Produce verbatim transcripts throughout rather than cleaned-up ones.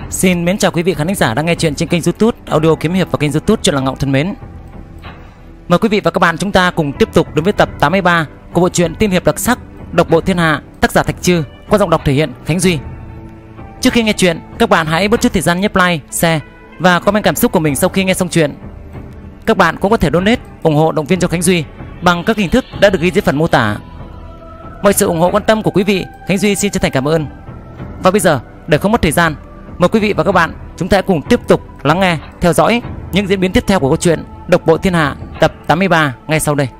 Xin mến chào quý vị khán giả đang nghe chuyện trên kênh YouTube Audio Kiếm Hiệp và kênh YouTube Chuyện Là Ngọng thân mến. Mời quý vị và các bạn chúng ta cùng tiếp tục đến với tập tám mươi ba của bộ truyện tiên hiệp đặc sắc Độc Bộ Thiên Hạ, tác giả Thạch Chư, qua giọng đọc thể hiện Khánh Duy. Trước khi nghe chuyện, các bạn hãy bớt chút thời gian nhấp like, share và comment cảm xúc của mình sau khi nghe xong chuyện. Các bạn cũng có thể donate ủng hộ động viên cho Khánh Duy bằng các hình thức đã được ghi dưới phần mô tả. Mọi sự ủng hộ quan tâm của quý vị, Khánh Duy xin chân thành cảm ơn. Và bây giờ, để không mất thời gian, mời quý vị và các bạn chúng ta cùng tiếp tục lắng nghe, theo dõi những diễn biến tiếp theo của câu chuyện Độc Bộ Thiên Hạ tập tám mươi ba ngay sau đây.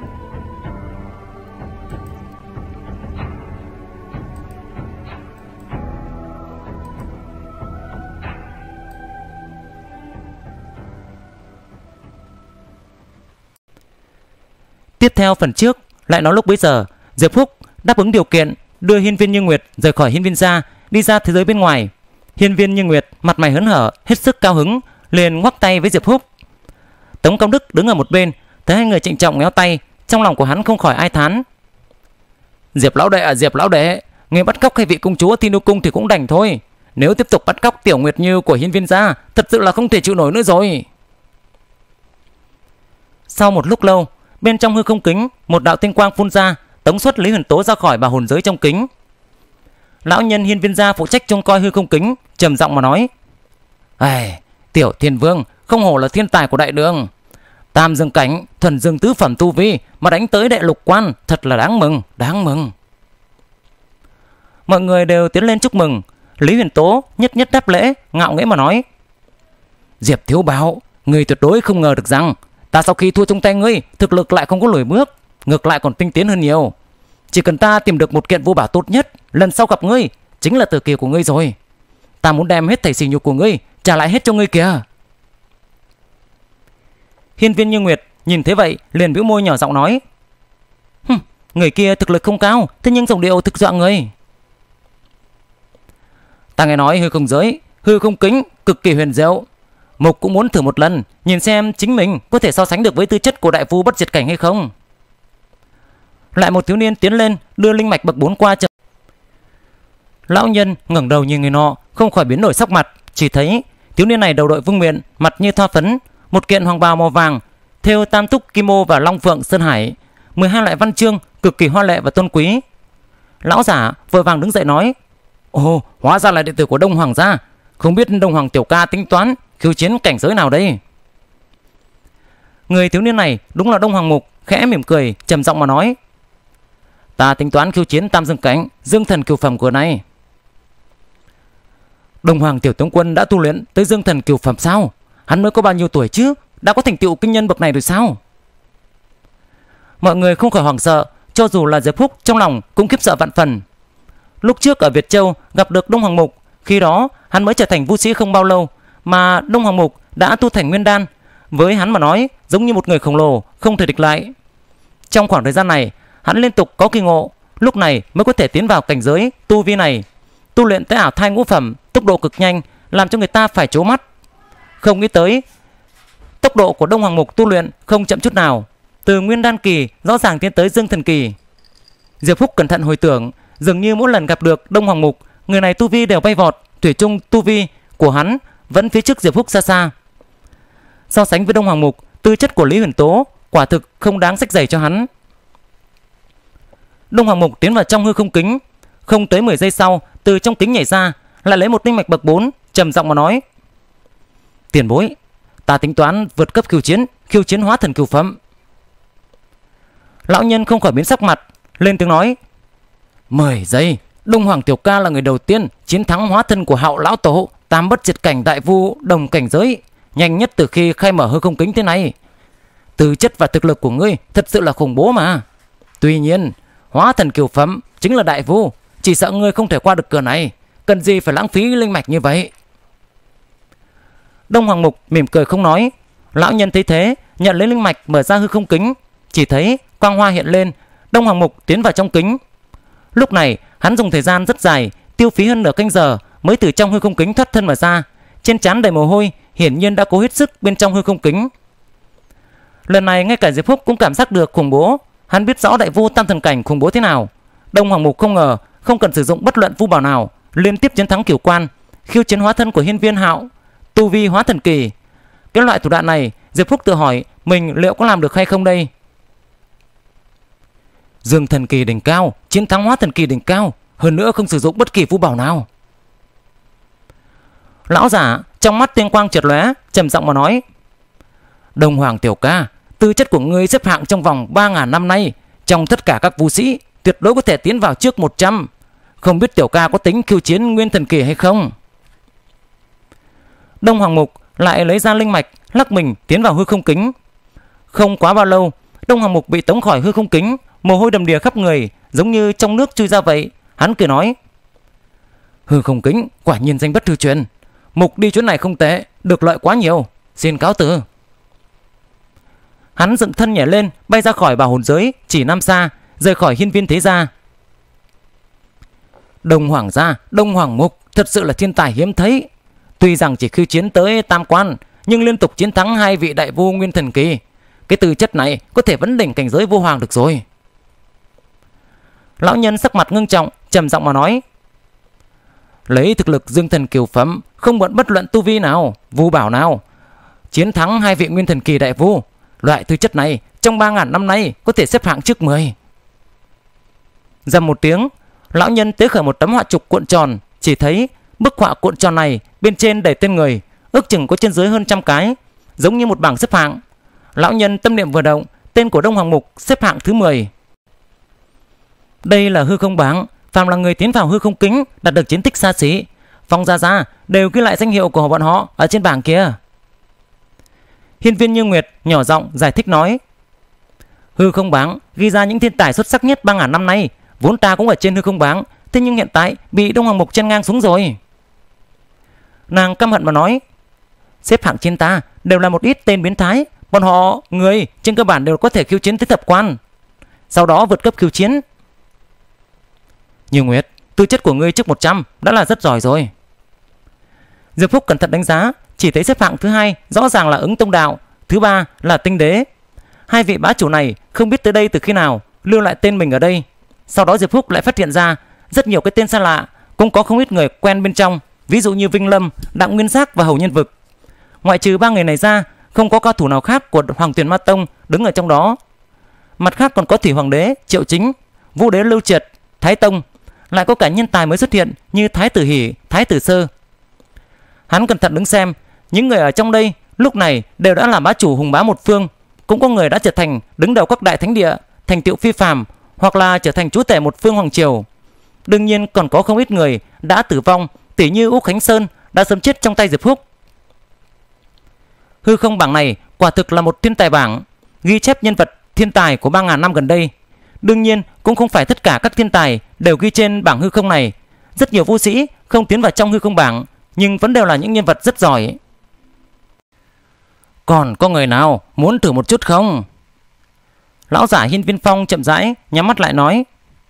Tiếp theo phần trước lại nói lúc bấy giờ Diệp Húc đáp ứng điều kiện đưa Hiên Viên Như Nguyệt rời khỏi Hiên Viên gia, đi ra thế giới bên ngoài. Hiên Viên Như Nguyệt mặt mày hớn hở, hết sức cao hứng, liền ngoắc tay với Diệp Húc. Tống Công Đức đứng ở một bên, thấy hai người trịnh trọng nhéo tay, trong lòng của hắn không khỏi ai thán. Diệp lão đệ à, Diệp lão đệ, người bắt cóc hai vị công chúa Thiên Đô cung thì cũng đành thôi. Nếu tiếp tục bắt cóc Tiểu Nguyệt Như của Hiên Viên gia, thật sự là không thể chịu nổi nữa rồi. Sau một lúc lâu, bên trong hư không kính, một đạo tinh quang phun ra, tống xuất Lý Huyền Tố ra khỏi bà hồn giới trong kính. Lão nhân Hiên Viên gia phụ trách trông coi hư không kính, trầm giọng mà nói: "Ai, Tiểu Thiên Vương không hổ là thiên tài của đại đường. Tam dương cảnh, thuần dương tứ phẩm tu vi mà đánh tới đệ lục quan, thật là đáng mừng, đáng mừng." Mọi người đều tiến lên chúc mừng. Lý Huyền Tố nhất nhất đáp lễ, ngạo nghễ mà nói: "Diệp thiếu bảo, người tuyệt đối không ngờ được rằng ta sau khi thua trong tay ngươi, thực lực lại không có lùi bước, ngược lại còn tinh tiến hơn nhiều. Chỉ cần ta tìm được một kiện vô bảo tốt nhất, lần sau gặp ngươi chính là tử kỳ của ngươi rồi. Ta muốn đem hết thảy sỉ nhục của ngươi trả lại hết cho ngươi kìa." Hiên Viên Như Nguyệt nhìn thế vậy liền bĩu môi nhỏ giọng nói: "Hừm, người kia thực lực không cao, thế nhưng giọng điệu thực dọa người. Ta nghe nói hư không giới, hư không kính cực kỳ huyền diệu. Mục cũng muốn thử một lần, nhìn xem chính mình có thể so sánh được với tư chất của đại phu bất diệt cảnh hay không." Lại một thiếu niên tiến lên đưa linh mạch bậc bốn qua chậm. Lão nhân ngẩng đầu nhìn người nọ, không khỏi biến đổi sắc mặt. Chỉ thấy thiếu niên này đầu đội vương miện, mặt như thoa phấn, một kiện hoàng bào màu vàng thêu tam túc kim ô và long phượng sơn hải, mười hai loại văn chương cực kỳ hoa lệ và tôn quý. Lão giả vội vàng đứng dậy nói: "Ồ, hóa ra là đệ tử của Đông Hoàng gia. Không biết Đông Hoàng tiểu ca tính toán khiêu chiến cảnh giới nào đây?" Người thiếu niên này đúng là Đông Hoàng Mục, khẽ mỉm cười, trầm giọng mà nói: "Ta tính toán khiêu chiến tam dương cảnh, dương thần cửu phẩm của này." Đông Hoàng tiểu tướng quân đã tu luyện tới dương thần cửu phẩm sao? Hắn mới có bao nhiêu tuổi chứ, đã có thành tựu kinh nhân bậc này rồi sao? Mọi người không khỏi hoảng sợ, cho dù là Diệp Húc trong lòng cũng khiếp sợ vạn phần. Lúc trước ở Việt Châu gặp được Đông Hoàng Mục, khi đó hắn mới trở thành vũ sĩ không bao lâu, mà Đông Hoàng Mục đã tu thành nguyên đan, với hắn mà nói giống như một người khổng lồ không thể địch lại. Trong khoảng thời gian này, hắn liên tục có kỳ ngộ, lúc này mới có thể tiến vào cảnh giới tu vi này. Tu luyện tới ảo thai ngũ phẩm, tốc độ cực nhanh, làm cho người ta phải trố mắt. Không nghĩ tới tốc độ của Đông Hoàng Mục tu luyện không chậm chút nào, từ nguyên đan kỳ rõ ràng tiến tới dương thần kỳ. Diệp Húc cẩn thận hồi tưởng, dường như mỗi lần gặp được Đông Hoàng Mục, người này tu vi đều bay vọt, thủy chung tu vi của hắn vẫn phía trước Diệp Húc xa xa. So sánh với Đông Hoàng Mục, tư chất của Lý Huyền Tố quả thực không đáng xách giày cho hắn. Đông Hoàng Mục tiến vào trong hư không kính, không tới mười giây sau, từ trong kính nhảy ra, lại lấy một linh mạch bậc bốn, trầm giọng mà nói: "Tiền bối, ta tính toán vượt cấp khiêu chiến, khiêu chiến hóa thần cửu phẩm." Lão nhân không khỏi biến sắc mặt, lên tiếng nói: mười giây, Đông Hoàng tiểu ca là người đầu tiên chiến thắng hóa thân của Hạo lão tổ, tam bất diệt cảnh đại vu đồng cảnh giới, nhanh nhất từ khi khai mở hư không kính thế này. Tư chất và thực lực của ngươi thật sự là khủng bố mà. Tuy nhiên, hóa thần cửu phẩm chính là đại vu, chỉ sợ ngươi không thể qua được cửa này, cần gì phải lãng phí linh mạch như vậy." Đông Hoàng Mục mỉm cười không nói. Lão nhân thấy thế, nhận lấy linh mạch mở ra hư không kính, chỉ thấy quang hoa hiện lên. Đông Hoàng Mục tiến vào trong kính. Lúc này hắn dùng thời gian rất dài, tiêu phí hơn nửa canh giờ mới từ trong hư không kính thoát thân mà ra. Trên trán đầy mồ hôi, hiển nhiên đã cố hết sức bên trong hư không kính. Lần này ngay cả Diệp Húc cũng cảm giác được khủng bố. Hắn biết rõ đại vu tam thần cảnh khủng bố thế nào. Đông Hoàng Mục không ngờ không cần sử dụng bất luận vu bảo nào, liên tiếp chiến thắng cửu quan, khiêu chiến hóa thân của Hiên Viên Hạo, tu vi hóa thần kỳ. Cái loại thủ đoạn này, Diệp Phúc tự hỏi mình liệu có làm được hay không đây? Dương thần kỳ đỉnh cao chiến thắng hóa thần kỳ đỉnh cao, hơn nữa không sử dụng bất kỳ vũ bảo nào. Lão giả trong mắt tiên quang chợt lóe, trầm giọng mà nói: Đông Hoàng tiểu ca, tư chất của ngươi xếp hạng trong vòng ba ngàn năm nay, trong tất cả các vũ sĩ tuyệt đối có thể tiến vào trước một trăm. Không biết tiểu ca có tính khiêu chiến nguyên thần kỳ hay không? Đông Hoàng Mục lại lấy ra linh mạch, lắc mình tiến vào hư không kính. Không quá bao lâu, Đông Hoàng Mục bị tống khỏi hư không kính, mồ hôi đầm đìa khắp người, giống như trong nước chui ra vậy. Hắn cười nói: Hư không kính quả nhiên danh bất hư truyền, Mục đi chuyến này không tệ, được lợi quá nhiều, xin cáo từ. Hắn dựng thân nhảy lên, bay ra khỏi bảo hồn giới, chỉ năm xa, rời khỏi hiên viên thế gia. Đông Hoàng gia, Đông Hoàng Mục thật sự là thiên tài hiếm thấy. Tuy rằng chỉ khiêu chiến tới tam quan, nhưng liên tục chiến thắng hai vị đại vô nguyên thần kỳ. Cái tư chất này có thể vấn đỉnh cảnh giới vô hoàng được rồi. Lão nhân sắc mặt ngưng trọng, trầm giọng mà nói: Lấy thực lực dương thần kiều phẩm, không bận bất luận tu vi nào, vu bảo nào, chiến thắng hai vị nguyên thần kỳ đại vu, loại tư chất này trong ba ngàn năm nay có thể xếp hạng trước mười. Dầm một tiếng, lão nhân tế khởi một tấm họa trục cuộn tròn. Chỉ thấy bức họa cuộn tròn này bên trên đầy tên người, ước chừng có trên dưới hơn trăm cái, giống như một bảng xếp hạng. Lão nhân tâm niệm vừa động, tên của Đông Hoàng Mục xếp hạng thứ mười. Đây là hư không bảng, phàm là người tiến vào hư không kính đạt được chiến tích xa xỉ, Phong Gia Gia đều ghi lại danh hiệu của bọn họ ở trên bảng kia. Hiên Viên Như Nguyệt nhỏ giọng giải thích nói: Hư không bảng ghi ra những thiên tài xuất sắc nhất ba ngàn năm nay, vốn ta cũng ở trên hư không bảng, thế nhưng hiện tại bị Đông Hoàng Mục chen ngang xuống rồi. Nàng căm hận mà nói: Xếp hạng trên ta đều là một ít tên biến thái, bọn họ người trên cơ bản đều có thể khiêu chiến tới thập quan, sau đó vượt cấp khiêu chiến. Như Nguyệt, tư chất của ngươi trước một trăm đã là rất giỏi rồi. Diệp Phúc cẩn thận đánh giá, chỉ thấy xếp hạng thứ hai rõ ràng là Ứng Tông Đạo, thứ ba là Tinh Đế. Hai vị bá chủ này không biết tới đây từ khi nào, lưu lại tên mình ở đây. Sau đó Diệp Phúc lại phát hiện ra rất nhiều cái tên xa lạ, cũng có không ít người quen bên trong, ví dụ như Vinh Lâm, Đặng Nguyên Giác và Hầu Nhân Vực. Ngoại trừ ba người này ra, không có cao thủ nào khác của Hoàng Tuyền Ma Tông đứng ở trong đó. Mặt khác còn có Thủy Hoàng Đế, Triệu Chính, Vũ Đế Lưu Triệt, Thái Tông, lại có cả nhân tài mới xuất hiện như Thái Tử Hỷ, Thái Tử Sơ. Hắn cẩn thận đứng xem, những người ở trong đây lúc này đều đã là bá chủ hùng bá một phương, cũng có người đã trở thành đứng đầu các đại thánh địa, thành tựu phi phàm, hoặc là trở thành chúa tể một phương hoàng triều. Đương nhiên còn có không ít người đã tử vong, tỷ như Úc Khánh Sơn đã sớm chết trong tay Diệp Phúc. Hư không bảng này quả thực là một thiên tài bảng, ghi chép nhân vật thiên tài của ba ngàn năm gần đây. Đương nhiên cũng không phải tất cả các thiên tài đều ghi trên bảng hư không này. Rất nhiều vũ sĩ không tiến vào trong hư không bảng, nhưng vẫn đều là những nhân vật rất giỏi. Còn có người nào muốn thử một chút không? Lão giả Hiên Viên Phong chậm rãi nhắm mắt lại nói: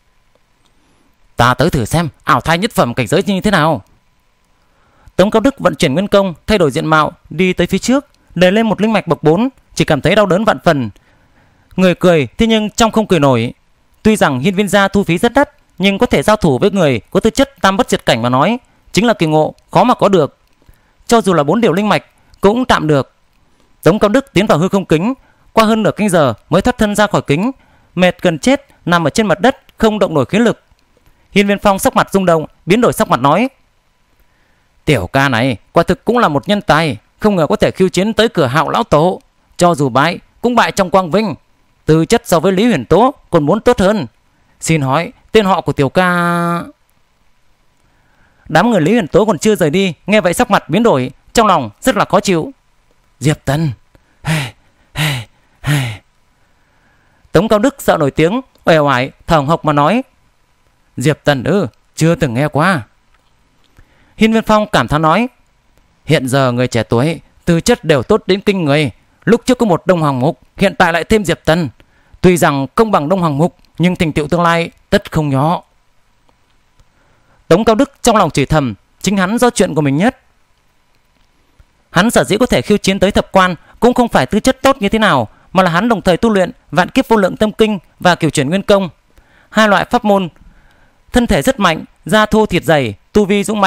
Ta tới thử xem ảo thai nhất phẩm cảnh giới như thế nào. Tống Cao Đức vận chuyển nguyên công, thay đổi diện mạo, đi tới phía trước, đè lên một linh mạch bậc bốn, chỉ cảm thấy đau đớn vạn phần. Người cười thế nhưng trong không cười nổi. Tuy rằng Hiên Viên gia thu phí rất đắt, nhưng có thể giao thủ với người có tư chất tam bất diệt cảnh mà nói, chính là kỳ ngộ khó mà có được. Cho dù là bốn điều linh mạch cũng tạm được. Tống Cao Đức tiến vào hư không kính, qua hơn nửa canh giờ mới thoát thân ra khỏi kính, mệt gần chết, nằm ở trên mặt đất không động nổi khí lực. Hiên Viên Phong sắc mặt rung động, biến đổi sắc mặt nói: Tiểu ca này quả thực cũng là một nhân tài, không ngờ có thể khiêu chiến tới cửa Hạo lão tổ, cho dù bại cũng bại trong quang vinh, tư chất so với Lý Huyền Tố còn muốn tốt hơn. Xin hỏi tên họ của tiểu ca? Đám người Lý Huyền Tố còn chưa rời đi, nghe vậy sắc mặt biến đổi, trong lòng rất là khó chịu. Diệp Tần. Hey, hey, hey. Tống Cao Đức sợ nổi tiếng, uể oải thở hồng hộc mà nói: Diệp Tần ư, chưa từng nghe qua. Hiên Viên Phong cảm thán nói: Hiện giờ người trẻ tuổi tư chất đều tốt đến kinh người. Lúc trước có một Đông Hoàng Mục, hiện tại lại thêm Diệp Tần. Tuy rằng không bằng Đông Hoàng Mục, nhưng thành tựu tương lai tất không nhỏ. Tống Cao Đức trong lòng chửi thầm, chính hắn do chuyện của mình nhất. Hắn sở dĩ có thể khiêu chiến tới thập quan cũng không phải tư chất tốt như thế nào, mà là hắn đồng thời tu luyện vạn kiếp vô lượng tâm kinh và cửu chuyển nguyên công, hai loại pháp môn. Thân thể rất mạnh, da thô thịt dày, tu vi dũng mãnh,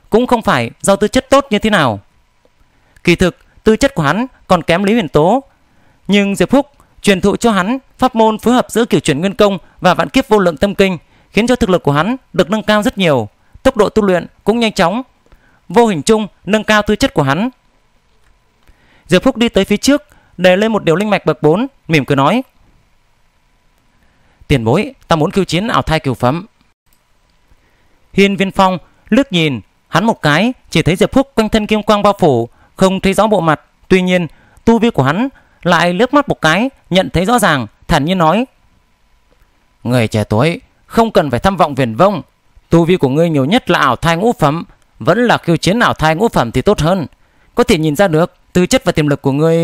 cũng không phải do tư chất tốt như thế nào. Kỳ thực tư chất của hắn còn kém Lý Huyền Tố, nhưng Diệp Phúc truyền thụ cho hắn pháp môn phối hợp giữa Cửu Chuyển Nguyên Công và Vạn Kiếp Vô Lượng Tâm Kinh, khiến cho thực lực của hắn được nâng cao rất nhiều, tốc độ tu luyện cũng nhanh chóng, vô hình chung nâng cao tư chất của hắn. Diệp Phúc đi tới phía trước, đề lên một điều linh mạch bậc bốn, mỉm cười nói: "Tiền bối, ta muốn khiêu chiến ảo thai cửu phẩm." Hiên Viên Phong liếc nhìn hắn một cái, chỉ thấy Diệp Phúc quanh thân kim quang bao phủ, không thấy rõ bộ mặt. Tuy nhiên tu vi của hắn lại liếc mắt một cái nhận thấy rõ ràng, thản nhiên nói: "Người trẻ tuổi không cần phải tham vọng viển vông. Tu vi của ngươi nhiều nhất là ảo thai ngũ phẩm, vẫn là khiêu chiến ảo thai ngũ phẩm thì tốt hơn. Có thể nhìn ra được tư chất và tiềm lực của ngươi."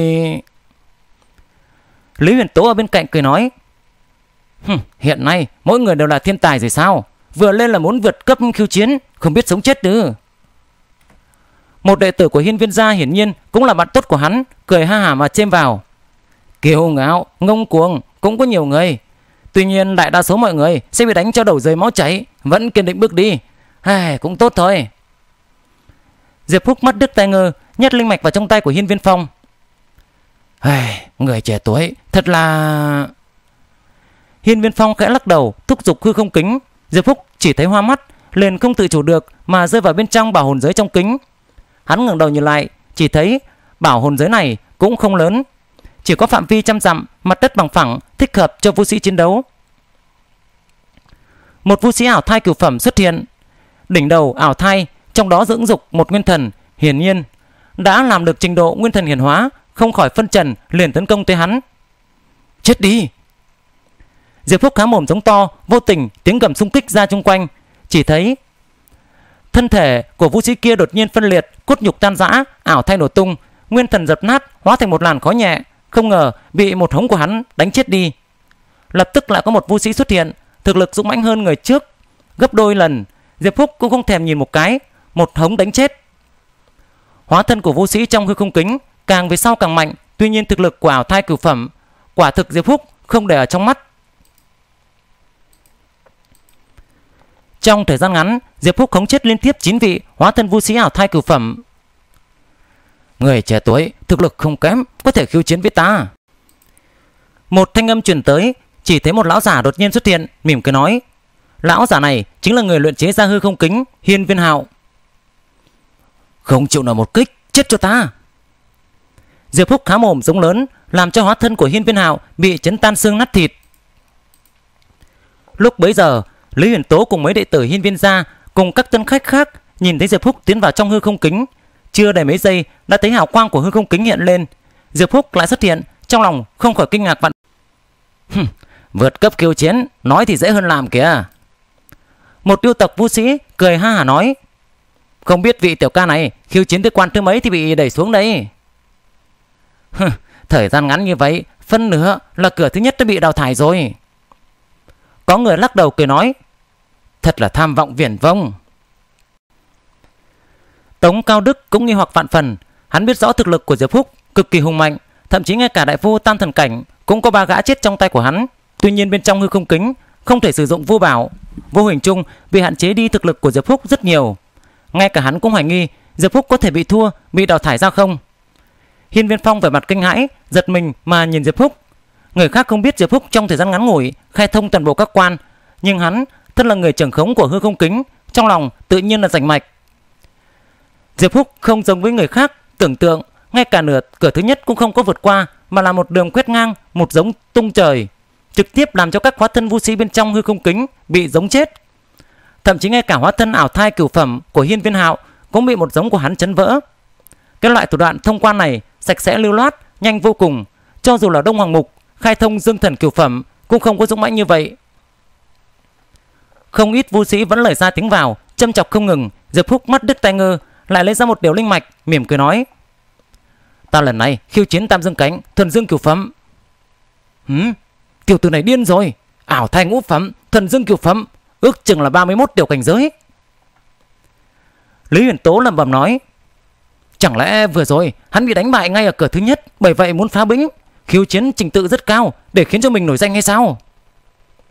Lý Huyền Tố ở bên cạnh cười nói: Hừm, "Hiện nay mỗi người đều là thiên tài rồi sao? Vừa lên là muốn vượt cấp khiêu chiến, không biết sống chết ư?" Một đệ tử của Hiên Viên gia hiển nhiên cũng là bạn tốt của hắn, cười ha hả mà chêm vào: "Kiêu ngạo, ngông cuồng cũng có nhiều người, tuy nhiên đại đa số mọi người sẽ bị đánh cho đầu rơi máu chảy, vẫn kiên định bước đi. Ai, cũng tốt thôi." Diệp Phúc mắt đứt tai ngơ, nhét linh mạch vào trong tay của Hiên Viên Phong. Ai, người trẻ tuổi thật là... Hiên Viên Phong khẽ lắc đầu, thúc giục hư không kính. Diệp Phúc chỉ thấy hoa mắt, liền không tự chủ được mà rơi vào bên trong bảo hồn giới trong kính. Hắn ngẩng đầu nhìn lại, chỉ thấy bảo hồn giới này cũng không lớn, chỉ có phạm vi trăm dặm, mặt đất bằng phẳng, thích hợp cho vũ sĩ chiến đấu. Một vũ sĩ ảo thai cửu phẩm xuất hiện, đỉnh đầu ảo thai, trong đó dưỡng dục một nguyên thần, hiển nhiên đã làm được trình độ nguyên thần hiển hóa, không khỏi phân trần, liền tấn công tới hắn. Chết đi! Diệp Phúc há mồm giống to, vô tình tiếng gầm xung kích ra chung quanh, chỉ thấy thân thể của vũ sĩ kia đột nhiên phân liệt, cốt nhục tan rã, ảo thai nổ tung, nguyên thần dập nát, hóa thành một làn khói nhẹ, không ngờ bị một hống của hắn đánh chết đi. Lập tức lại có một vũ sĩ xuất hiện, thực lực dũng mãnh hơn người trước gấp đôi lần. Diệp Phúc cũng không thèm nhìn một cái, một hống đánh chết. Hóa thân của vũ sĩ trong hư không kính càng về sau càng mạnh, tuy nhiên thực lực của ảo thai cửu phẩm quả thực Diệp Phúc không để ở trong mắt. Trong thời gian ngắn, Diệp Phúc khống chết liên tiếp chín vị hóa thân vũ sĩ ảo thai cửu phẩm. Người trẻ tuổi thực lực không kém, có thể khiêu chiến với ta. Một thanh âm truyền tới, chỉ thấy một lão giả đột nhiên xuất hiện, mỉm cười nói: Lão giả này chính là người luyện chế ra hư không kính, Hiên Viên Hạo. Không chịu nổi một kích, chết cho ta! Diệp Phúc há mồm giống lớn, làm cho hóa thân của Hiên Viên Hạo bị chấn tan xương nát thịt. Lúc bấy giờ, Lý Huyền Tố cùng mấy đệ tử Hiên Viên gia cùng các tân khách khác nhìn thấy Diệp Phúc tiến vào trong hư không kính, chưa đầy mấy giây đã thấy hào quang của hư không kính hiện lên. Diệp Phúc lại xuất hiện, trong lòng không khỏi kinh ngạc vạn. Vượt cấp khiêu chiến, nói thì dễ hơn làm kìa. Một yêu tộc vũ sĩ cười ha hả nói: Không biết vị tiểu ca này khiêu chiến tới quan thứ mấy thì bị đẩy xuống đấy. Thời gian ngắn như vậy, phân nửa là cửa thứ nhất đã bị đào thải rồi. Có người lắc đầu cười nói: Thật là tham vọng viển vông. Tống Cao Đức cũng nghi hoặc vạn phần. Hắn biết rõ thực lực của Diệp Phúc cực kỳ hùng mạnh, thậm chí ngay cả đại phu tam thần cảnh cũng có ba gã chết trong tay của hắn. Tuy nhiên bên trong hư không kính không thể sử dụng vô bảo, vô hình chung bị hạn chế đi thực lực của Diệp Phúc rất nhiều. Ngay cả hắn cũng hoài nghi Diệp Phúc có thể bị thua, bị đào thải ra không. Hiên Viên Phong vẻ mặt kinh hãi, giật mình mà nhìn Diệp Phúc. Người khác không biết Diệp Phúc trong thời gian ngắn ngủi khai thông toàn bộ các quan, nhưng hắn thân là người trưởng khống của hư không kính, trong lòng tự nhiên là rành mạch. Diệp Phúc không giống với người khác tưởng tượng, ngay cả nửa cửa thứ nhất cũng không có vượt qua, mà là một đường quét ngang, một giống tung trời, trực tiếp làm cho các hóa thân vũ sĩ bên trong hư không kính bị giống chết. Thậm chí ngay cả hóa thân ảo thai cửu phẩm của Hiên Viên Hạo cũng bị một giống của hắn chấn vỡ. Cái loại thủ đoạn thông quan này sạch sẽ lưu loát, nhanh vô cùng, cho dù là Đông Hoàng Mục khai thông dương thần cửu phẩm cũng không có dũng mãnh như vậy. Không ít vũ sĩ vẫn lời ra tiếng vào, châm chọc không ngừng. Diệp Phúc mắt đứt tai ngơ, lại lấy ra một điều linh mạch, mỉm cười nói: Ta lần này khiêu chiến tam dương cánh, thuần dương cửu phẩm. Hừm, tiểu tử này điên rồi. Ảo thai ngũ phẩm, thuần dương cửu phẩm, ước chừng là ba mươi mốt tiểu cảnh giới. Lý Huyền Tố lẩm bẩm nói: Chẳng lẽ vừa rồi hắn bị đánh bại ngay ở cửa thứ nhất, bởi vậy muốn phá bĩnh, khiêu chiến trình tự rất cao để khiến cho mình nổi danh hay sao?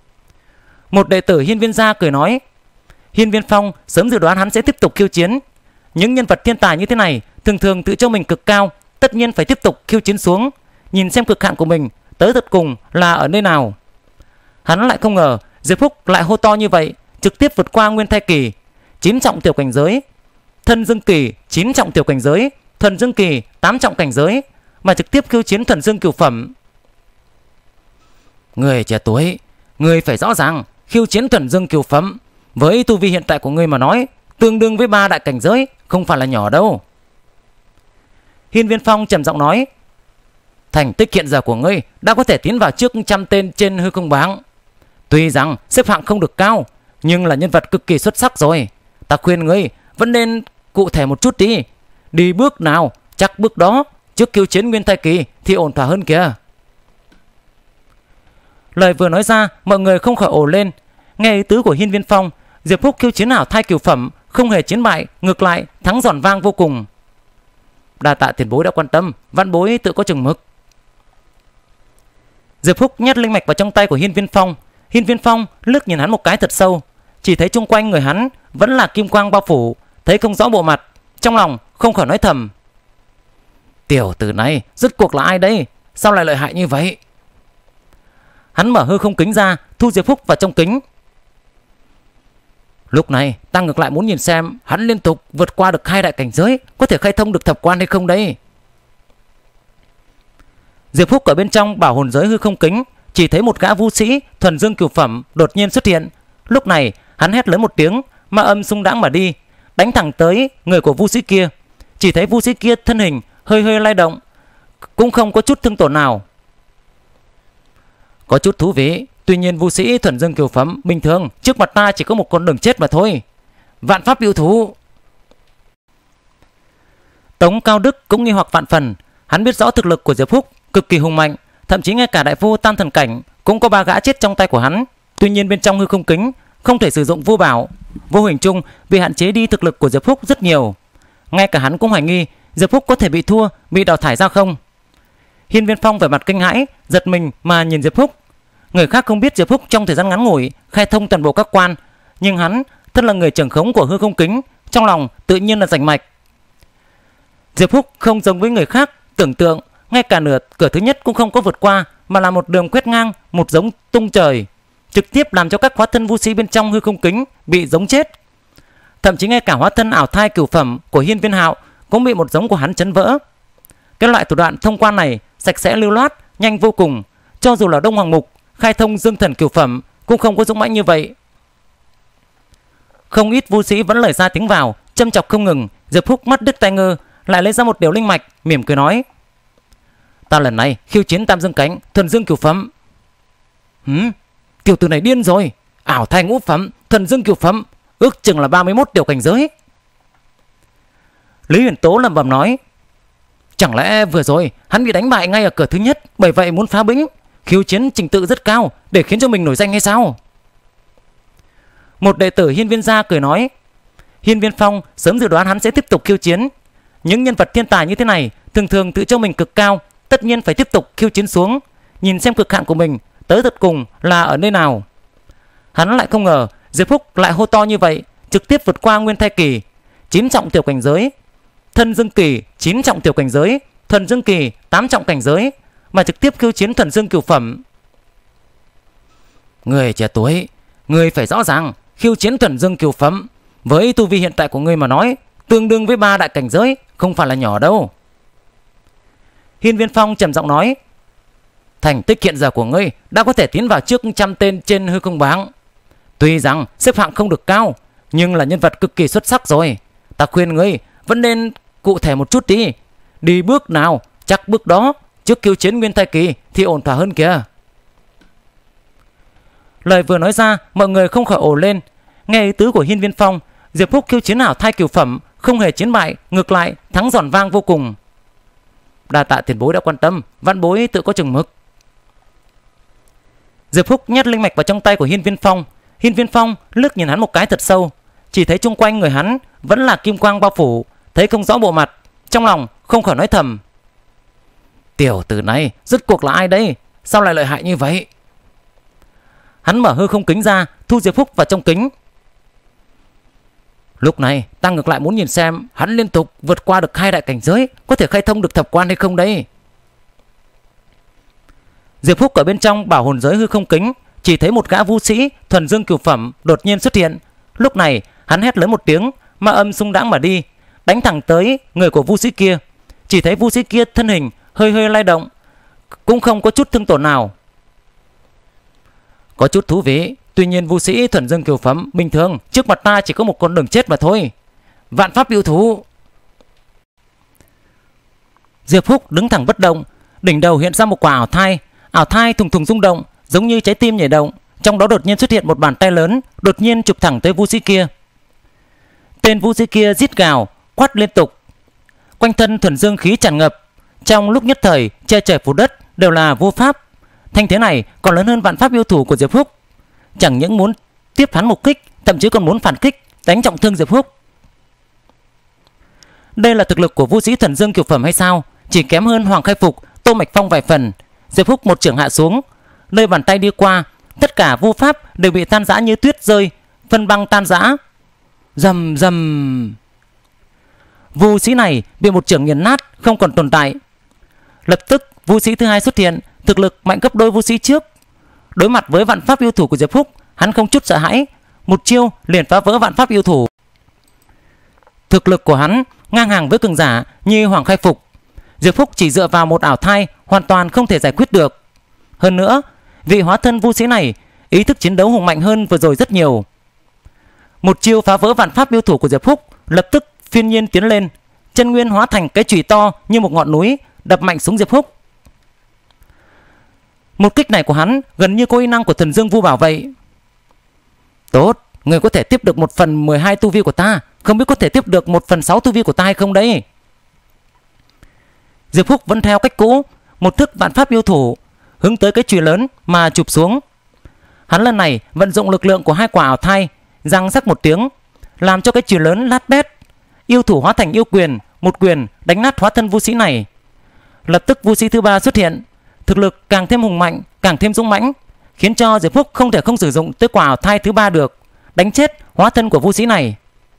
Một đệ tử Hiên Viên gia cười nói: Hiên Viên Phong sớm dự đoán hắn sẽ tiếp tục khiêu chiến, Những nhân vật thiên tài như thế này thường thường tự cho mình cực cao, tất nhiên phải tiếp tục khiêu chiến xuống, nhìn xem cực hạn của mình tới tận cùng là ở nơi nào. Hắn lại không ngờ Diệp Phúc lại hô to như vậy, trực tiếp vượt qua nguyên thai kỳ, chín trọng tiểu cảnh giới, thân dương kỳ chín trọng tiểu cảnh giới, thuần dương kỳ tám trọng cảnh giới, mà trực tiếp khiêu chiến thuần dương cửu phẩm. Người trẻ tuổi, người phải rõ ràng, khiêu chiến thuần dương cửu phẩm với tu vi hiện tại của người mà nói, tương đương với ba đại cảnh giới, không phải là nhỏ đâu. Hiên Viên Phong trầm giọng nói, thành tích hiện giờ của ngươi đã có thể tiến vào trước trăm tên trên hư không bảng. Tuy rằng xếp hạng không được cao, nhưng là nhân vật cực kỳ xuất sắc rồi. Ta khuyên ngươi vẫn nên cụ thể một chút đi. Đi bước nào chắc bước đó, trước khiêu chiến nguyên thai kỳ thì ổn thỏa hơn kìa. Lời vừa nói ra, mọi người không khỏi ồ lên. Nghe ý tứ của Hiên Viên Phong, Diệp Phúc khiêu chiến ảo thai cửu phẩm không hề chiến bại, ngược lại thắng giòn vang vô cùng. Đa tạ tiền bối đã quan tâm, văn bối tự có chừng mực. Diệp Phúc nhét linh mạch vào trong tay của Hiên Viên Phong. Hiên Viên Phong lướt nhìn hắn một cái thật sâu, chỉ thấy chung quanh người hắn vẫn là kim quang bao phủ, thấy không rõ bộ mặt, trong lòng không khỏi nói thầm, tiểu tử này rốt cuộc là ai đây, sao lại lợi hại như vậy. Hắn mở hư không kính ra, thu Diệp Phúc vào trong kính. Lúc này ta ngược lại muốn nhìn xem hắn liên tục vượt qua được hai đại cảnh giới, có thể khai thông được thập quan hay không đây. Diệp Phúc ở bên trong bảo hồn giới hư không kính, chỉ thấy một gã vũ sĩ thuần dương cửu phẩm đột nhiên xuất hiện. Lúc này hắn hét lớn một tiếng, ma âm xung đãng mà đi, đánh thẳng tới người của vũ sĩ kia. Chỉ thấy vũ sĩ kia thân hình hơi hơi lay động, cũng không có chút thương tổn nào. Có chút thú vị, tuy nhiên vũ sĩ thuần dương cửu phẩm bình thường trước mặt ta chỉ có một con đường chết mà thôi. Vạn pháp yêu thú. Tống Cao Đức cũng nghi hoặc vạn phần, hắn biết rõ thực lực của Diệp Phúc cực kỳ hùng mạnh, thậm chí ngay cả đại vô tam thần cảnh cũng có ba gã chết trong tay của hắn. Tuy nhiên bên trong hư không kính không thể sử dụng vô bảo, vô hình chung bị hạn chế đi thực lực của Diệp Phúc rất nhiều. Ngay cả hắn cũng hoài nghi Diệp Phúc có thể bị thua, bị đào thải ra không. Hiên Viên Phong vẻ mặt kinh hãi, giật mình mà nhìn Diệp Phúc. Người khác không biết Diệp Phúc trong thời gian ngắn ngủi khai thông toàn bộ các quan, nhưng hắn thân là người trưởng khống của hư không kính, trong lòng tự nhiên là rành mạch. Diệp Phúc không giống với người khác tưởng tượng, ngay cả nửa cửa thứ nhất cũng không có vượt qua, mà là một đường quét ngang, một giống tung trời, trực tiếp làm cho các hóa thân vũ sĩ bên trong hư không kính bị giống chết. Thậm chí ngay cả hóa thân ảo thai cửu phẩm của Hiên Viên Hạo cũng bị một giống của hắn chấn vỡ. Cái loại thủ đoạn thông quan này sạch sẽ lưu loát, nhanh vô cùng, cho dù là Đông Hoàng Mục khai thông dương thần cửu phẩm cũng không có dũng mãnh như vậy. Không ít vũ sĩ vẫn lời ra tiếng vào, châm chọc không ngừng. Diệp Phúc mắt đứt tai ngơ, lại lấy ra một điều linh mạch, mỉm cười nói, ta lần này khiêu chiến tam dương cánh thuần dương cửu phẩm. Hừm, tiểu tử này điên rồi, ảo thai ngũ phẩm thuần dương cửu phẩm, ước chừng là ba mươi mốt tiểu cảnh giới. Lý Huyền Tố lẩm bẩm nói, chẳng lẽ vừa rồi hắn bị đánh bại ngay ở cửa thứ nhất, bởi vậy muốn phá bĩnh, khiêu chiến trình tự rất cao để khiến cho mình nổi danh hay sao? Một đệ tử Hiên Viên gia cười nói, Hiên Viên Phong sớm dự đoán hắn sẽ tiếp tục khiêu chiến. Những nhân vật thiên tài như thế này thường thường tự cho mình cực cao, tất nhiên phải tiếp tục khiêu chiến xuống, nhìn xem cực hạn của mình tới tận cùng là ở nơi nào. Hắn lại không ngờ Diệp Phúc lại hô to như vậy, trực tiếp vượt qua nguyên thai kỳ, chín trọng tiểu cảnh giới, thân dương kỳ chín trọng tiểu cảnh giới, thuần dương kỳ tám trọng cảnh giới, mà trực tiếp khiêu chiến thuần dương cửu phẩm. Người trẻ tuổi, người phải rõ ràng, khiêu chiến thuần dương cửu phẩm với tu vi hiện tại của người mà nói, tương đương với ba đại cảnh giới, không phải là nhỏ đâu. Hiên Viên Phong trầm giọng nói, thành tích hiện giờ của ngươi đã có thể tiến vào trước trăm tên trên hư không bảng. Tuy rằng xếp hạng không được cao, nhưng là nhân vật cực kỳ xuất sắc rồi. Ta khuyên ngươi vẫn nên cụ thể một chút đi. Đi bước nào chắc bước đó, trước khiêu chiến nguyên thai kỳ thì ổn thỏa hơn kìa. Lời vừa nói ra, mọi người không khỏi ồ lên. Nghe ý tứ của Hiên Viên Phong, Diệp Phúc khiêu chiến ảo thai cửu phẩm không hề chiến bại, ngược lại thắng giòn vang vô cùng. Đa tạ tiền bối đã quan tâm, văn bối tự có chừng mực. Diệp Phúc nhét linh mạch vào trong tay của Hiên Viên Phong. Hiên Viên Phong lướt nhìn hắn một cái thật sâu, chỉ thấy chung quanh người hắn vẫn là kim quang bao phủ, thấy không rõ bộ mặt, trong lòng không khỏi nói thầm, tiểu tử này rốt cuộc là ai đây, sao lại lợi hại như vậy. Hắn mở hư không kính ra, thu Diệp Phúc vào trong kính. Lúc này ta ngược lại muốn nhìn xem hắn liên tục vượt qua được hai đại cảnh giới, có thể khai thông được thập quan hay không đây. Diệp Phúc ở bên trong bảo hồn giới hư không kính chỉ thấy một gã vũ sĩ thuần dương cửu phẩm đột nhiên xuất hiện. Lúc này hắn hét lớn một tiếng, ma âm xung đãng mà đi, đánh thẳng tới người của vũ sĩ kia. Chỉ thấy vũ sĩ kia thân hình hơi hơi lay động, cũng không có chút thương tổn nào. Có chút thú vị. Tuy nhiên vũ sĩ thuần dương cửu phẩm bình thường trước mặt ta chỉ có một con đường chết mà thôi. Vạn pháp yêu thú. Diệp Phúc đứng thẳng bất động, đỉnh đầu hiện ra một quả ảo thai. Ảo thai thùng thùng rung động, giống như trái tim nhảy động. Trong đó đột nhiên xuất hiện một bàn tay lớn, đột nhiên chụp thẳng tới vũ sĩ kia. Tên vũ sĩ kia rít gào, quát liên tục. Quanh thân thuần dương khí tràn ngập, trong lúc nhất thời che trời phủ đất đều là vô pháp. Thanh thế này còn lớn hơn vạn pháp yêu thủ của Diệp Phúc. Chẳng những muốn tiếp hắn một kích, thậm chí còn muốn phản kích, đánh trọng thương Diệp Phúc. Đây là thực lực của vũ sĩ thuần dương cửu phẩm hay sao? Chỉ kém hơn Hoàng Khai Phục, Tô Mạch Phong vài phần. Diệp Phúc một chưởng hạ xuống, nơi bàn tay đi qua, tất cả vô pháp đều bị tan rã như tuyết rơi, phân băng tan rã. Rầm rầm. Vũ sĩ này bị một chưởng nghiền nát, không còn tồn tại. Lập tức vũ sĩ thứ hai xuất hiện, thực lực mạnh gấp đôi vũ sĩ trước. Đối mặt với vạn pháp yêu thủ của Diệp Phúc, hắn không chút sợ hãi, một chiêu liền phá vỡ vạn pháp yêu thủ. Thực lực của hắn ngang hàng với cường giả như Hoàng Khai Phục. Diệp Phúc chỉ dựa vào một ảo thai hoàn toàn không thể giải quyết được. Hơn nữa, vị hóa thân vũ sĩ này ý thức chiến đấu hùng mạnh hơn vừa rồi rất nhiều. Một chiêu phá vỡ vạn pháp yêu thủ của Diệp Phúc, lập tức phiên nhiên tiến lên, chân nguyên hóa thành cái chùy to như một ngọn núi, đập mạnh xuống Diệp Phúc. Một kích này của hắn gần như có uy năng của thần dương vu bảo vậy. Tốt, người có thể tiếp được một phần mười hai tu vi của ta, không biết có thể tiếp được một phần sáu tu vi của ta hay không đấy. Diệp Phúc vẫn theo cách cũ, một thức vạn pháp yêu thủ hướng tới cái chùy lớn mà chụp xuống. Hắn lần này vận dụng lực lượng của hai quả ảo thai, răng rắc một tiếng, làm cho cái chùy lớn lát bét. Yêu thủ hóa thành yêu quyền, một quyền đánh nát hóa thân vũ sĩ này. Lập tức vũ sĩ thứ ba xuất hiện, thực lực càng thêm hùng mạnh, càng thêm dũng mãnh, khiến cho Diệp Phúc không thể không sử dụng tới quả ảo thai thứ ba được, đánh chết hóa thân của vũ sĩ này.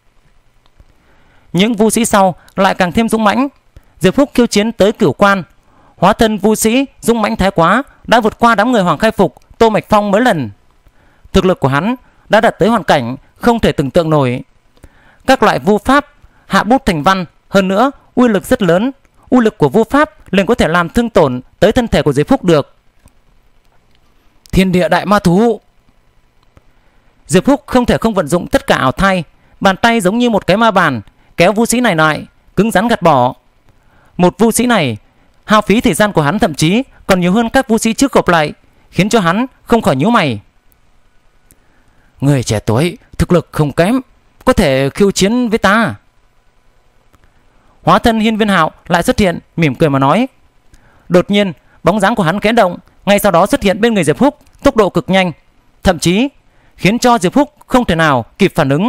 Những vũ sĩ sau lại càng thêm dũng mãnh. Diệp Phúc khiêu chiến tới cửu quan, hóa thân vũ sĩ dũng mãnh thái quá, đã vượt qua đám người Hoàng Khai Phục, Tô Mạch Phong mấy lần. Thực lực của hắn đã đạt tới hoàn cảnh không thể tưởng tượng nổi. Các loại vu pháp hạ bút thành văn, hơn nữa uy lực rất lớn. Uy lực của vu pháp liền có thể làm thương tổn tới thân thể của Diệp Phúc được. Thiên địa đại ma thú. Diệp Phúc không thể không vận dụng tất cả ảo thai, bàn tay giống như một cái ma bàn kéo vũ sĩ này lại, cứng rắn gạt bỏ. Một vũ sĩ này hao phí thời gian của hắn thậm chí còn nhiều hơn các vũ sĩ trước gộp lại, khiến cho hắn không khỏi nhíu mày. Người trẻ tuổi thực lực không kém, có thể khiêu chiến với ta. Hóa thân Hiên Viên Hạo lại xuất hiện, mỉm cười mà nói. Đột nhiên bóng dáng của hắn khẽ động, ngay sau đó xuất hiện bên người Diệp Phúc, tốc độ cực nhanh, thậm chí khiến cho Diệp Phúc không thể nào kịp phản ứng.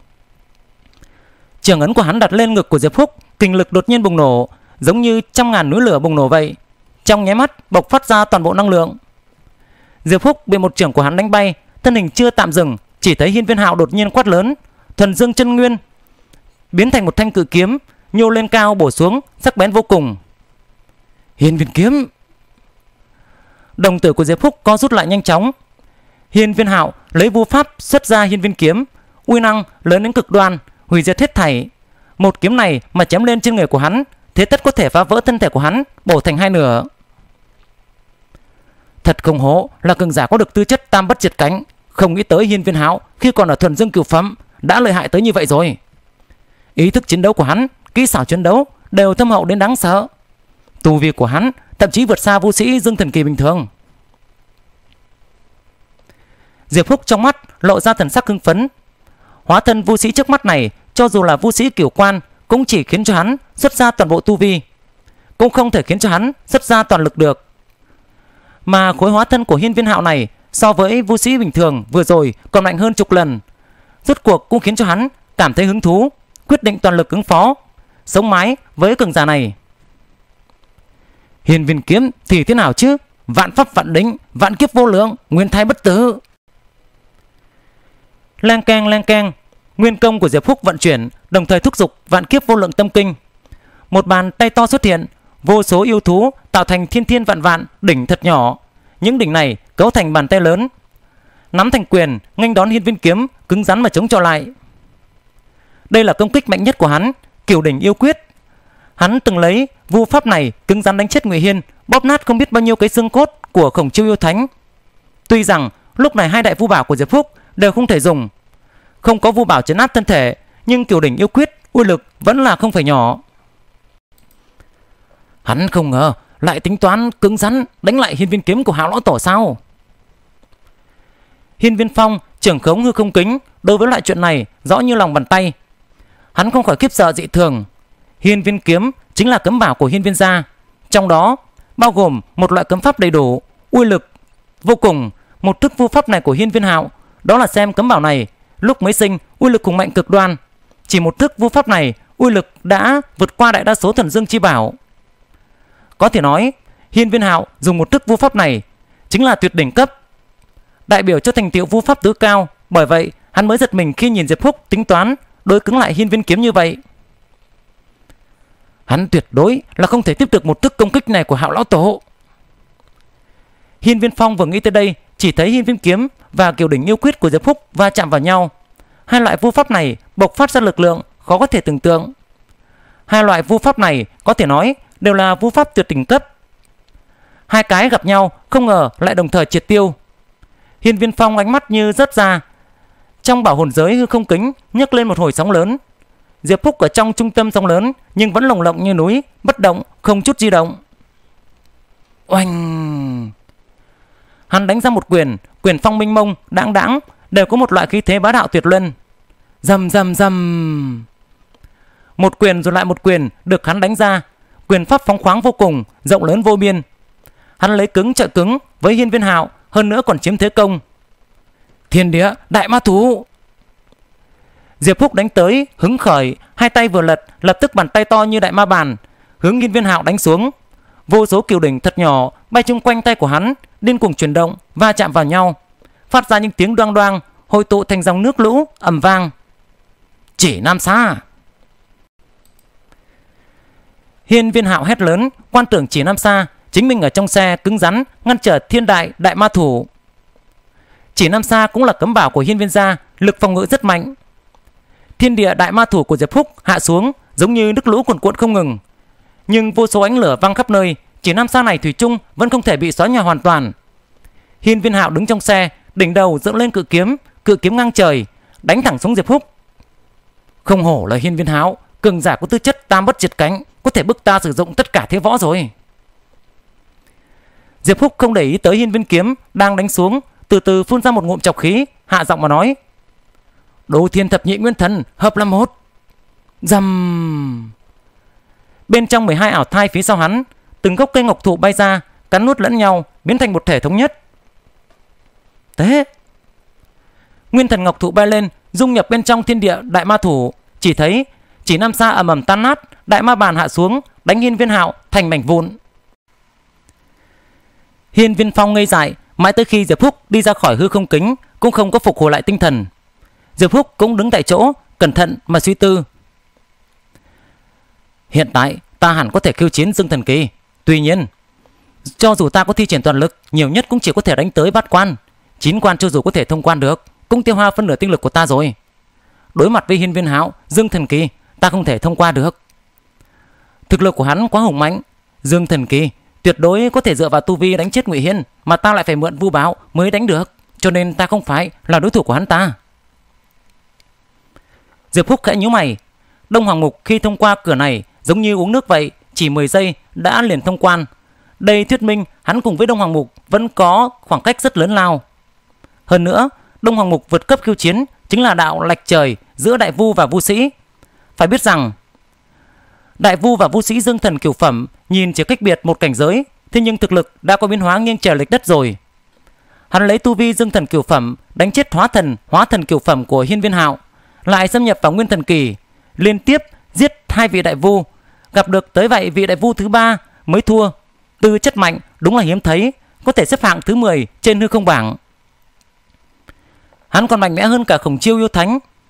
Trường ấn của hắn đặt lên ngực của Diệp Phúc, kình lực đột nhiên bùng nổ, giống như trăm ngàn núi lửa bùng nổ vậy, trong nháy mắt bộc phát ra toàn bộ năng lượng. Diệp Phúc bị một chưởng của hắn đánh bay, thân hình chưa tạm dừng, chỉ thấy Hiên Viên Hạo đột nhiên quát lớn, thuần dương chân nguyên biến thành một thanh cự kiếm, nhô lên cao bổ xuống, sắc bén vô cùng. Hiên Viên kiếm. Đồng tử của Diệp Phúc co rút lại nhanh chóng. Hiên Viên Hạo lấy vu pháp xuất ra Hiên Viên kiếm, uy năng lớn đến cực đoan, hủy diệt hết thảy. Một kiếm này mà chém lên trên người của hắn, thế tất có thể phá vỡ thân thể của hắn, bổ thành hai nửa. Thật không hổ là cường giả có được tư chất tam bất diệt cánh, không nghĩ tới Hiên Viên Hạo khi còn ở thuần dương cửu phẩm đã lợi hại tới như vậy rồi. Ý thức chiến đấu của hắn, kỹ xảo chiến đấu đều thâm hậu đến đáng sợ. Tu vi của hắn thậm chí vượt xa vũ sĩ Dương Thần Kỳ bình thường. Diệp Phúc trong mắt lộ ra thần sắc hưng phấn. Hóa thân vũ sĩ trước mắt này, cho dù là vũ sĩ cửu quan, cũng chỉ khiến cho hắn xuất ra toàn bộ tu vi, cũng không thể khiến cho hắn xuất ra toàn lực được. Mà khối hóa thân của Hiên Viên Hạo này so với vũ sĩ bình thường vừa rồi còn mạnh hơn chục lần. Rốt cuộc cũng khiến cho hắn cảm thấy hứng thú, quyết định toàn lực ứng phó, sống mái với cường giả này. Hiên Viên kiếm thì thế nào chứ? Vạn pháp vạn đỉnh, vạn kiếp vô lượng, nguyên thai bất tử. Leng keng leng keng, Nguyên công của Diệp Phúc vận chuyển, đồng thời thúc giục vạn kiếp vô lượng tâm kinh. Một bàn tay to xuất hiện, vô số yêu thú tạo thành thiên thiên vạn vạn đỉnh thật nhỏ. Những đỉnh này cấu thành bàn tay lớn, nắm thành quyền nghênh đón Hiên Viên kiếm, cứng rắn mà chống chọi lại. Đây là công kích mạnh nhất của hắn, Cửu đỉnh yêu quyết. Hắn từng lấy vu pháp này cứng rắn đánh chết Ngụy Hiên, bóp nát không biết bao nhiêu cái xương cốt của Khổng Chiêu yêu thánh. Tuy rằng lúc này hai đại vu bảo của Diệp Phúc đều không thể dùng, không có vu bảo trấn áp thân thể, nhưng Cửu đỉnh yêu quyết uy lực vẫn là không phải nhỏ. Hắn không ngờ lại tính toán cứng rắn đánh lại Hiên Viên kiếm của Hạo lão tổ sao? Hiên Viên Phong trưởng khống hư không kính, đối với loại chuyện này rõ như lòng bàn tay. Hắn không khỏi khiếp sợ dị thường. Hiên Viên kiếm chính là cấm bảo của Hiên Viên gia, trong đó bao gồm một loại cấm pháp đầy đủ, uy lực vô cùng. Một thức vu pháp này của Hiên Viên Hạo, đó là xem cấm bảo này lúc mới sinh uy lực hùng mạnh cực đoan. Chỉ một thức vu pháp này uy lực đã vượt qua đại đa số thần dương chi bảo. Có thể nói Hiên Viên Hạo dùng một thức vu pháp này chính là tuyệt đỉnh cấp, đại biểu cho thành tựu vu pháp tứ cao. Bởi vậy hắn mới giật mình khi nhìn Diệp Phúc tính toán đối cứng lại Hiên Viên kiếm như vậy. Hắn tuyệt đối là không thể tiếp được một thức công kích này của Hạo lão tổ. Hiên Viên Phong vừa nghĩ tới đây, chỉ thấy Hiên Viên kiếm và Cửu đỉnh yêu quyết của Diệp Phúc va chạm vào nhau. Hai loại vu pháp này bộc phát ra lực lượng khó có thể tưởng tượng. Hai loại vu pháp này có thể nói đều là vu pháp tuyệt đỉnh cấp. Hai cái gặp nhau không ngờ lại đồng thời triệt tiêu. Hiên Viên Phong ánh mắt như rớt ra. Trong bảo hồn giới hư không kính nhấc lên một hồi sóng lớn. Diệp Phúc ở trong trung tâm sóng lớn nhưng vẫn lồng lộng như núi, bất động, không chút di động. Oanh! Hắn đánh ra một quyền, quyền phong minh mông, đãng đãng, đều có một loại khí thế bá đạo tuyệt luân. Rầm rầm rầm. Một quyền rồi lại một quyền được hắn đánh ra, quyền pháp phóng khoáng vô cùng, rộng lớn vô biên. Hắn lấy cứng trợ cứng với Hiên Viên Hạo, hơn nữa còn chiếm thế công. Thiên địa đại ma thú. Diệp Phúc đánh tới hứng khởi, hai tay vừa lật, lập tức bàn tay to như đại ma bàn hướng Hiên Viên Hạo đánh xuống. Vô số cửu đỉnh thật nhỏ bay chung quanh tay của hắn, điên cuồng chuyển động, va chạm vào nhau, phát ra những tiếng đoang đoang, hội tụ thành dòng nước lũ ầm vang. Chỉ Nam Sa. Hiên Viên Hạo hét lớn, quan tưởng Chỉ Nam Sa chính mình ở trong xe cứng rắn ngăn trở thiên đại đại ma thủ. Chỉ Nam Sa cũng là cấm bảo của Hiên Viên gia, lực phòng ngự rất mạnh. Thiên địa đại ma thủ của Diệp Phúc hạ xuống giống như nước lũ cuồn cuộn không ngừng, nhưng vô số ánh lửa văng khắp nơi. Chỉ Nam Sa này thủy chung vẫn không thể bị xóa nhòa hoàn toàn. Hiên Viên Hạo đứng trong xe, đỉnh đầu dựng lên cự kiếm, cự kiếm ngang trời đánh thẳng xuống Diệp Phúc. Không hổ là Hiên Viên Hạo, cường giả có tư chất tam bất diệt cánh, có thể bức ta sử dụng tất cả thế võ rồi. Diệp Phúc không để ý tới Hiên Viên kiếm đang đánh xuống, từ từ phun ra một ngụm trọc khí, hạ giọng mà nói: Đồ thiên thập nhị nguyên thần hợp làm một. Dầm. Bên trong mười hai ảo thai phía sau hắn, từng gốc cây ngọc thụ bay ra, cắn nuốt lẫn nhau, biến thành một thể thống nhất. Thế nguyên thần ngọc thụ bay lên, dung nhập bên trong thiên địa đại ma thủ. Chỉ thấy Chỉ Nam Sa ầm ầm tan nát, đại ma bàn hạ xuống, đánh Hiên Viên Hạo thành mảnh vụn. Hiên Viên Phong ngây dại, mãi tới khi Diệp Phúc đi ra khỏi hư không kính cũng không có phục hồi lại tinh thần. Diệp Phúc cũng đứng tại chỗ, cẩn thận mà suy tư. Hiện tại ta hẳn có thể khiêu chiến Dương Thần Kỳ. Tuy nhiên, cho dù ta có thi triển toàn lực, nhiều nhất cũng chỉ có thể đánh tới bát quan. Chín quan cho dù có thể thông quan được, cũng tiêu hao phân nửa tinh lực của ta rồi. Đối mặt với Hiên Viên Hạo, Dương Thần Kỳ, ta không thể thông qua được. Thực lực của hắn quá hùng mạnh. Dương Thần Kỳ tuyệt đối có thể dựa vào tu vi đánh chết Ngụy Hiên, mà ta lại phải mượn vu báo mới đánh được, cho nên ta không phải là đối thủ của hắn ta. Diệp Phúc khẽ nhíu mày. Đông Hoàng Mục khi thông qua cửa này giống như uống nước vậy, chỉ mười giây đã liền thông quan. Đây thuyết minh hắn cùng với Đông Hoàng Mục vẫn có khoảng cách rất lớn lao. Hơn nữa, Đông Hoàng Mục vượt cấp khiêu chiến chính là đạo lệch trời giữa đại vu và vu sĩ. Phải biết rằng đại vu và vu sĩ Dương Thần cửu phẩm nhìn chỉ cách biệt một cảnh giới, thế nhưng thực lực đã có biến hóa nghiêng trời lệch đất rồi. Hắn lấy tu vi Dương Thần cửu phẩm đánh chết hóa thần hóa thần cửu phẩm của Hiên Viên Hạo, lại xâm nhập vào Nguyên Thần Kỳ, liên tiếp giết hai vị đại vu, gặp được tới vậy vị đại vu thứ ba mới thua. Tư chất mạnh đúng là hiếm thấy, có thể xếp hạng thứ mười trên hư không bảng. Hắn còn mạnh mẽ hơn cả Khổng Chiêu yêu thánh.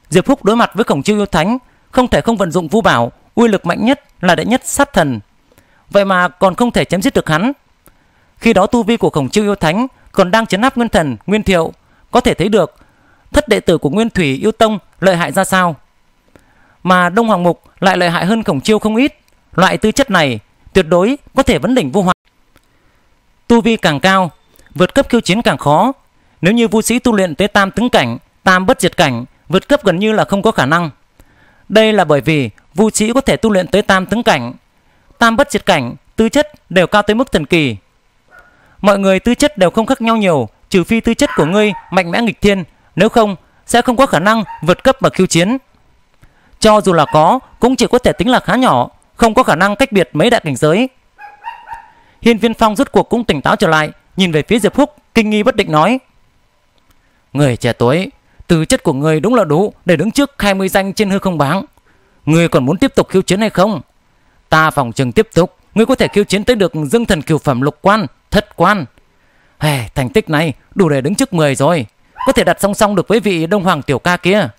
Diệp Phúc đối mặt với Khổng Chiêu yêu thánh, không thể không vận dụng Vu Bảo, uy lực mạnh nhất là đệ nhất sát thần. Vậy mà còn không thể chém giết được hắn. Khi đó tu vi của Khổng Chiêu yêu thánh còn đang trấn áp nguyên thần Nguyên Thiệu, có thể thấy được thất đệ tử của Nguyên Thủy yêu tông lợi hại ra sao. Mà Đông Hoàng Mục lại lợi hại hơn Khổng Chiêu không ít. Loại tư chất này tuyệt đối có thể vấn đỉnh Vu Hoàng. Tu vi càng cao, vượt cấp khiêu chiến càng khó. Nếu như Vu sĩ tu luyện tới tam tứng cảnh, tam bất diệt cảnh, vượt cấp gần như là không có khả năng. Đây là bởi vì Vu sĩ có thể tu luyện tới tam tứng cảnh, tam bất diệt cảnh, tư chất đều cao tới mức thần kỳ. Mọi người tư chất đều không khác nhau nhiều, trừ phi tư chất của ngươi mạnh mẽ nghịch thiên, nếu không sẽ không có khả năng vượt cấp và khiêu chiến. Cho dù là có, cũng chỉ có thể tính là khá nhỏ, không có khả năng cách biệt mấy đại cảnh giới. Hiên Viên Phong rốt cuộc cũng tỉnh táo trở lại, nhìn về phía Diệp Phúc, kinh nghi bất định nói: Người trẻ tuổi, tư chất của người đúng là đủ để đứng trước hai mươi danh trên hư không bảng. Người còn muốn tiếp tục khiêu chiến hay không? Ta phòng chừng tiếp tục, ngươi có thể khiêu chiến tới được Dương Thần cửu phẩm lục quan, thất quan. Hey, thành tích này đủ để đứng trước mười rồi, có thể đặt song song được với vị Đông Hoàng tiểu ca kia.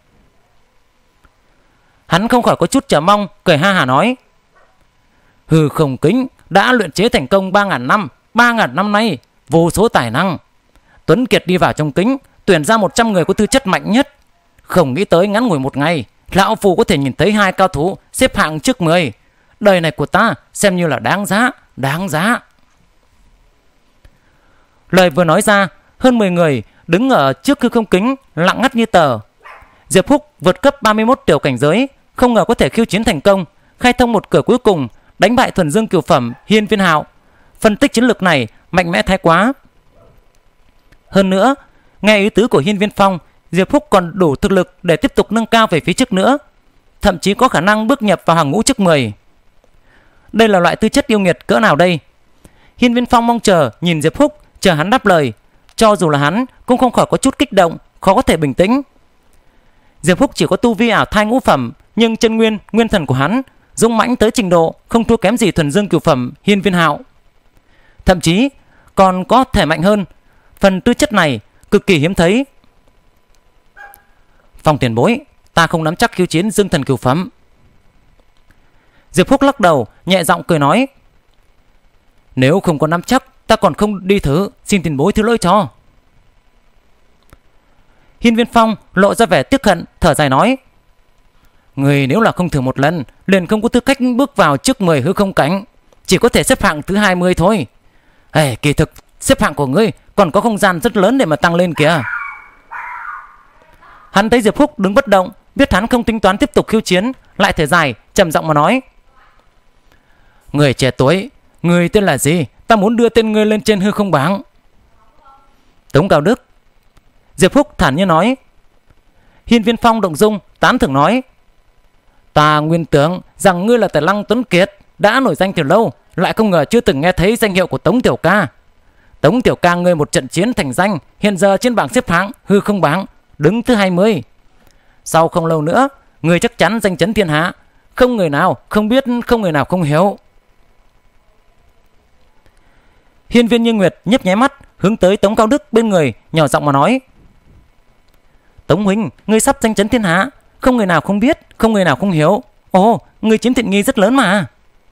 Hắn không khỏi có chút chờ mong, cười ha hả nói: Hư không kính đã luyện chế thành công ba ngàn năm, ba ngàn năm nay vô số tài năng. Tuấn Kiệt đi vào trong kính, tuyển ra một trăm người có tư chất mạnh nhất. Không nghĩ tới ngắn ngủi một ngày, lão phu có thể nhìn thấy hai cao thủ xếp hạng trước mười. Đời này của ta xem như là đáng giá, đáng giá. Lời vừa nói ra, hơn mười người đứng ở trước hư không kính lặng ngắt như tờ. Diệp Phúc vượt cấp ba mươi mốt tiểu cảnh giới, không ngờ có thể khiêu chiến thành công, khai thông một cửa cuối cùng, đánh bại thuần dương cửu phẩm Hiên Viên Hạo. Phân tích chiến lược này mạnh mẽ thái quá. Hơn nữa, nghe ý tứ của Hiên Viên Phong, Diệp Phúc còn đủ thực lực để tiếp tục nâng cao về phía trước nữa, thậm chí có khả năng bước nhập vào hàng ngũ trước mười. Đây là loại tư chất yêu nghiệt cỡ nào đây? Hiên Viên Phong mong chờ nhìn Diệp Phúc, chờ hắn đáp lời. Cho dù là hắn cũng không khỏi có chút kích động, khó có thể bình tĩnh. Diệp Phúc chỉ có tu vi ảo thai ngũ phẩm, nhưng chân nguyên, nguyên thần của hắn dũng mãnh tới trình độ không thua kém gì thuần dương cửu phẩm Hiên Viên Hạo, thậm chí còn có thể mạnh hơn. Phần tư chất này cực kỳ hiếm thấy. Phong tiền bối, ta không nắm chắc khiêu chiến Dương Thần cửu phẩm. Diệp Phúc lắc đầu, nhẹ giọng cười nói: Nếu không có nắm chắc, ta còn không đi thử, xin tiền bối thứ lỗi cho. Hiên Viên Phong lộ ra vẻ tiếc hận, thở dài nói: Người nếu là không thử một lần, liền không có tư cách bước vào trước mười hư không cảnh, chỉ có thể xếp hạng thứ hai mươi thôi. Ê, kỳ thực xếp hạng của ngươi còn có không gian rất lớn để mà tăng lên kìa. Hắn thấy Diệp Phúc đứng bất động, biết hắn không tính toán tiếp tục khiêu chiến, lại thở dài, trầm giọng mà nói: Người trẻ tuổi, người tên là gì? Ta muốn đưa tên ngươi lên trên hư không bảng. Tống Cao Đức. Diệp Phúc thản nhiên nói. Hiên Viên Phong động dung, tán thưởng nói: Ta nguyên tưởng rằng ngươi là Tài Lăng Tuấn Kiệt, đã nổi danh từ lâu, lại không ngờ chưa từng nghe thấy danh hiệu của Tống tiểu ca. Tống tiểu ca ngươi một trận chiến thành danh, hiện giờ trên bảng xếp hạng hư không bảng đứng thứ hai mươi. Sau không lâu nữa, ngươi chắc chắn danh chấn thiên hạ, không người nào không biết, không người nào không hiểu. Hiên Viên Như Nguyệt nhấp nháy mắt, hướng tới Tống Cao Đức bên người, nhỏ giọng mà nói: Tống huynh, ngươi sắp danh chấn thiên hạ, không người nào không biết, không người nào không hiểu. Ồ, ngươi chiếm tiện nghi rất lớn mà.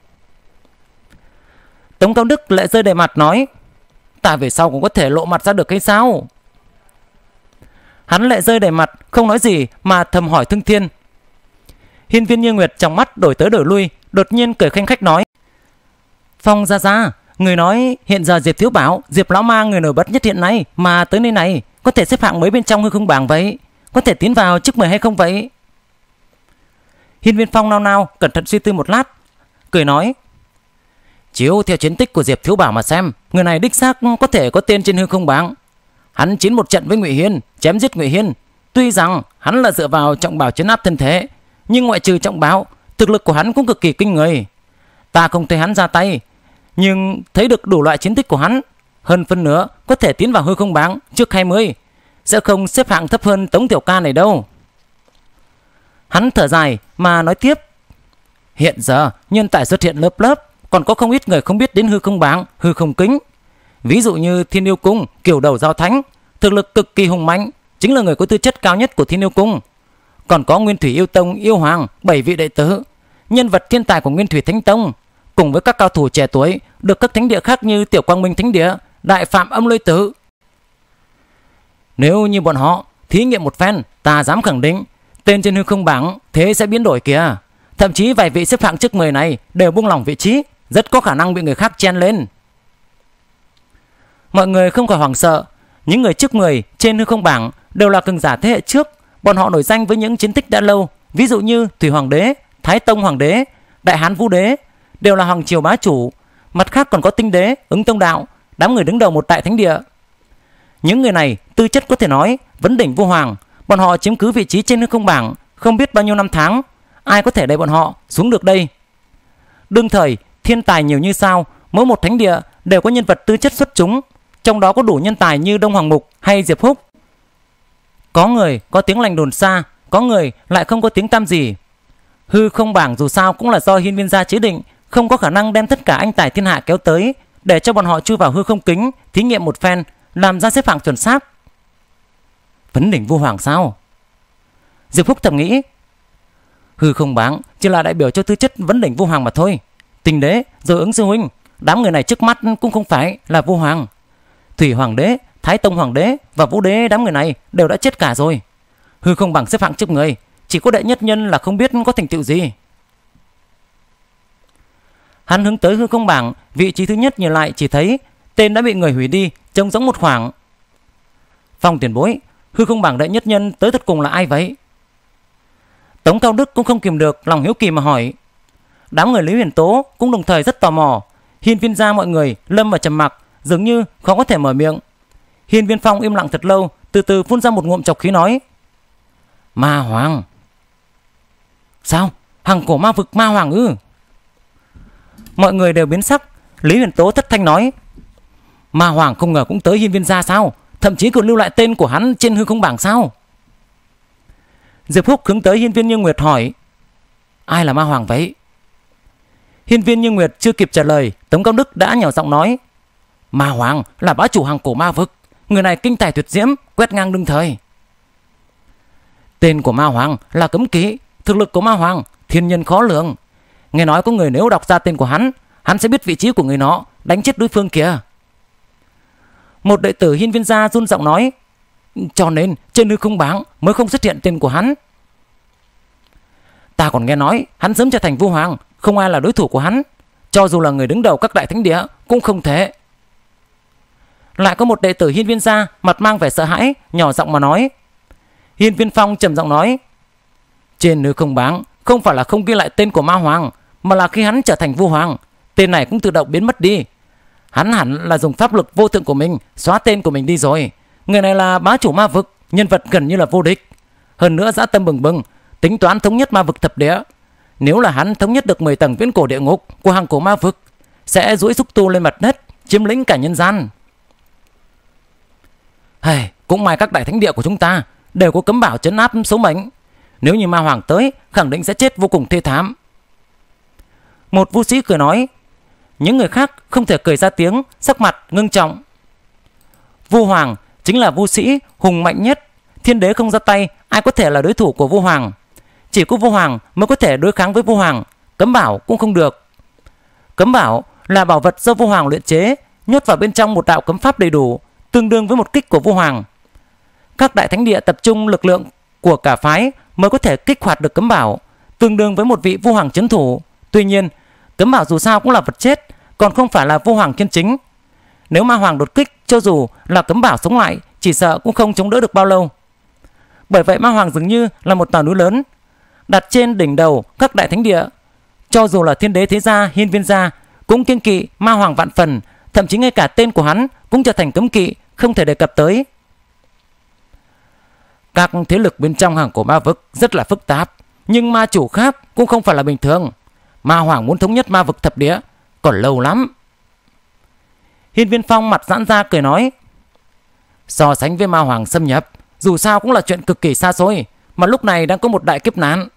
Tống Cao Đức lại rơi đầy mặt nói: Ta về sau cũng có thể lộ mặt ra được hay sao? Hắn lại rơi đầy mặt, không nói gì mà thầm hỏi Thương Thiên. Hiên Viên Như Nguyệt trong mắt đổi tới đổi lui, đột nhiên cười khanh khách nói: Phong gia gia, người nói hiện giờ Diệp Thiếu Bảo, Diệp lão ma người nổi bật nhất hiện nay mà tới nơi này, có thể xếp hạng mấy bên trong hư không bảng vậy? Có thể tiến vào trước mười hay không vậy? Hiên Viên Phong nao nao cẩn thận suy tư một lát, cười nói: Chiếu theo chiến tích của Diệp Thiếu Bảo mà xem, người này đích xác có thể có tên trên hư không bảng. Hắn chiến một trận với Ngụy Hiên, chém giết Ngụy Hiên. Tuy rằng hắn là dựa vào trọng bảo trấn áp thân thể, nhưng ngoại trừ trọng bảo, thực lực của hắn cũng cực kỳ kinh người. Ta không thấy hắn ra tay, nhưng thấy được đủ loại chiến tích của hắn. Hơn phân nữa có thể tiến vào hư không bảng trước hai mươi, sẽ không xếp hạng thấp hơn Tống tiểu ca này đâu. Hắn thở dài mà nói tiếp: Hiện giờ nhân tài xuất hiện lớp lớp, còn có không ít người không biết đến hư không bảng, hư không kính. Ví dụ như Thiên Yêu Cung, Kiểu Đầu Giao Thánh, thực lực cực kỳ hùng mạnh, chính là người có tư chất cao nhất của Thiên Yêu Cung. còn có Nguyên Thủy Yêu Tông Yêu Hoàng bảy vị đệ tử, nhân vật thiên tài của Nguyên Thủy Thánh Tông, cùng với các cao thủ trẻ tuổi được các thánh địa khác như Tiểu Quang Minh Thánh Địa, Đại Phạm Âm Lôi Tử. Nếu như bọn họ thí nghiệm một phen, ta dám khẳng định tên trên hư không bảng thế sẽ biến đổi kìa. Thậm chí vài vị xếp hạng trước mười này đều buông lỏng vị trí, rất có khả năng bị người khác chen lên. Mọi người không khỏi hoảng sợ. Những người trước mười trên hư không bảng đều là cường giả thế hệ trước. Bọn họ nổi danh với những chiến tích đã lâu, ví dụ như Thủy Hoàng Đế, Thái Tông Hoàng Đế, Đại Hán Vũ Đế, đều là hoàng triều bá chủ. Mặt khác còn có Tinh Đế, Ứng Tông Đạo, đám người đứng đầu một đại thánh địa. Những người này tư chất có thể nói vấn đỉnh vô hoàng. Bọn họ chiếm cứ vị trí trên hư không bảng không biết bao nhiêu năm tháng, ai có thể đẩy bọn họ xuống được đây? Đương thời thiên tài nhiều như sao, mỗi một thánh địa đều có nhân vật tư chất xuất chúng, trong đó có đủ nhân tài như Đông Hoàng Mục hay Diệp Húc. Có người có tiếng lành đồn xa, có người lại không có tiếng tăm gì. Hư không bảng dù sao cũng là do Hiên Viên gia chế định, không có khả năng đem tất cả anh tài thiên hạ kéo tới để cho bọn họ chui vào hư không kính thí nghiệm một phen, làm ra xếp hạng chuẩn xác. Vấn đỉnh vô hoàng sao? Diệp Húc thầm nghĩ. Hư không bảng chỉ là đại biểu cho tư chất vấn đỉnh vô hoàng mà thôi. Tinh Đế rồi Ứng sư huynh, đám người này trước mắt cũng không phải là vô hoàng. Thủy Hoàng Đế, Thái Tông Hoàng Đế và Vũ Đế, đám người này đều đã chết cả rồi. Hư không bảng xếp hạng trước người, chỉ có đệ nhất nhân là không biết có thành tựu gì. Hắn hướng tới hư không bảng vị trí thứ nhất, nhìn lại chỉ thấy tên đã bị người hủy đi, trông giống một khoảng. Phong tiền bối, hư không bảng đệ nhất nhân tới thật cùng là ai vậy? Tống Cao Đức cũng không kìm được lòng hiếu kỳ mà hỏi. Đám người Lý Huyền Tố cũng đồng thời rất tò mò. Hiên Viên gia mọi người lâm vào trầm mặc, dường như khó có thể mở miệng. Hiên Viên Phong im lặng thật lâu, từ từ phun ra một ngụm trọc khí nói: Ma Hoàng. Sao? Hằng cổ ma vực Ma Hoàng ư? Mọi người đều biến sắc. Lý Huyền Tố thất thanh nói: Ma Hoàng không ngờ cũng tới Hiên Viên gia sao? Thậm chí còn lưu lại tên của hắn trên hư không bảng sao? Diệp Húc hướng tới Hiên Viên Như Nguyệt hỏi: Ai là Ma Hoàng vậy? Hiên Viên Như Nguyệt chưa kịp trả lời, Tống Cao Đức đã nhỏ giọng nói: Ma Hoàng là bá chủ hàng cổ ma vực, người này kinh tài tuyệt diễm, quét ngang đương thời. Tên của Ma Hoàng là Cấm Kỵ, thực lực của Ma Hoàng thiên nhân khó lường. Nghe nói có người nếu đọc ra tên của hắn, hắn sẽ biết vị trí của người nọ, đánh chết đối phương kìa. Một đệ tử Hiên Viên gia run giọng nói: Cho nên trên hư không bảng mới không xuất hiện tên của hắn. Ta còn nghe nói hắn sớm trở thành vô hoàng, không ai là đối thủ của hắn, cho dù là người đứng đầu các đại thánh địa cũng không thể. Lại có một đệ tử Hiên Viên gia mặt mang vẻ sợ hãi, nhỏ giọng mà nói. Hiên Viên Phong trầm giọng nói: Trên hư không bảng không phải là không ghi lại tên của Ma Hoàng, mà là khi hắn trở thành vô hoàng, tên này cũng tự động biến mất đi. Hắn hẳn là dùng pháp lực vô thượng của mình xóa tên của mình đi rồi. Người này là bá chủ ma vực, nhân vật gần như là vô địch, hơn nữa dã tâm bừng bừng, tính toán thống nhất ma vực thập địa. Nếu là hắn thống nhất được mười tầng viễn cổ địa ngục của hàng cổ ma vực, sẽ duỗi xúc tu lên mặt đất, chiếm lĩnh cả nhân gian. Hey, cũng may các đại thánh địa của chúng ta đều có cấm bảo trấn áp số mệnh. Nếu như Ma Hoàng tới, khẳng định sẽ chết vô cùng thê thảm. Một vũ sĩ cười nói. Những người khác không thể cười ra tiếng, sắc mặt ngưng trọng. Vô Hoàng chính là vũ sĩ hùng mạnh nhất, thiên đế không ra tay, ai có thể là đối thủ của Vô Hoàng? Chỉ có Vô Hoàng mới có thể đối kháng với Vô Hoàng, cấm bảo cũng không được. Cấm bảo là bảo vật do Vô Hoàng luyện chế, nhốt vào bên trong một đạo cấm pháp đầy đủ, tương đương với một kích của Vô Hoàng. Các đại thánh địa tập trung lực lượng của cả phái mới có thể kích hoạt được cấm bảo, tương đương với một vị Vô Hoàng trấn thủ. Tuy nhiên, cấm bảo dù sao cũng là vật chết, còn không phải là Vô Hoàng chân chính. Nếu Ma Hoàng đột kích, cho dù là cấm bảo sống lại, chỉ sợ cũng không chống đỡ được bao lâu. Bởi vậy Ma Hoàng dường như là một tòa núi lớn đặt trên đỉnh đầu các đại thánh địa. Cho dù là thiên đế thế gia, Hiên Viên gia cũng kiêng kỵ Ma Hoàng vạn phần, thậm chí ngay cả tên của hắn cũng trở thành cấm kỵ, không thể đề cập tới. Các thế lực bên trong hàng cổ ma vực rất là phức tạp, nhưng ma chủ khác cũng không phải là bình thường. Ma Hoàng muốn thống nhất ma vực thập địa còn lâu lắm. Hiên Viên Phong mặt giãn ra cười nói. So sánh với Ma Hoàng xâm nhập, dù sao cũng là chuyện cực kỳ xa xôi, mà lúc này đang có một đại kiếp nạn.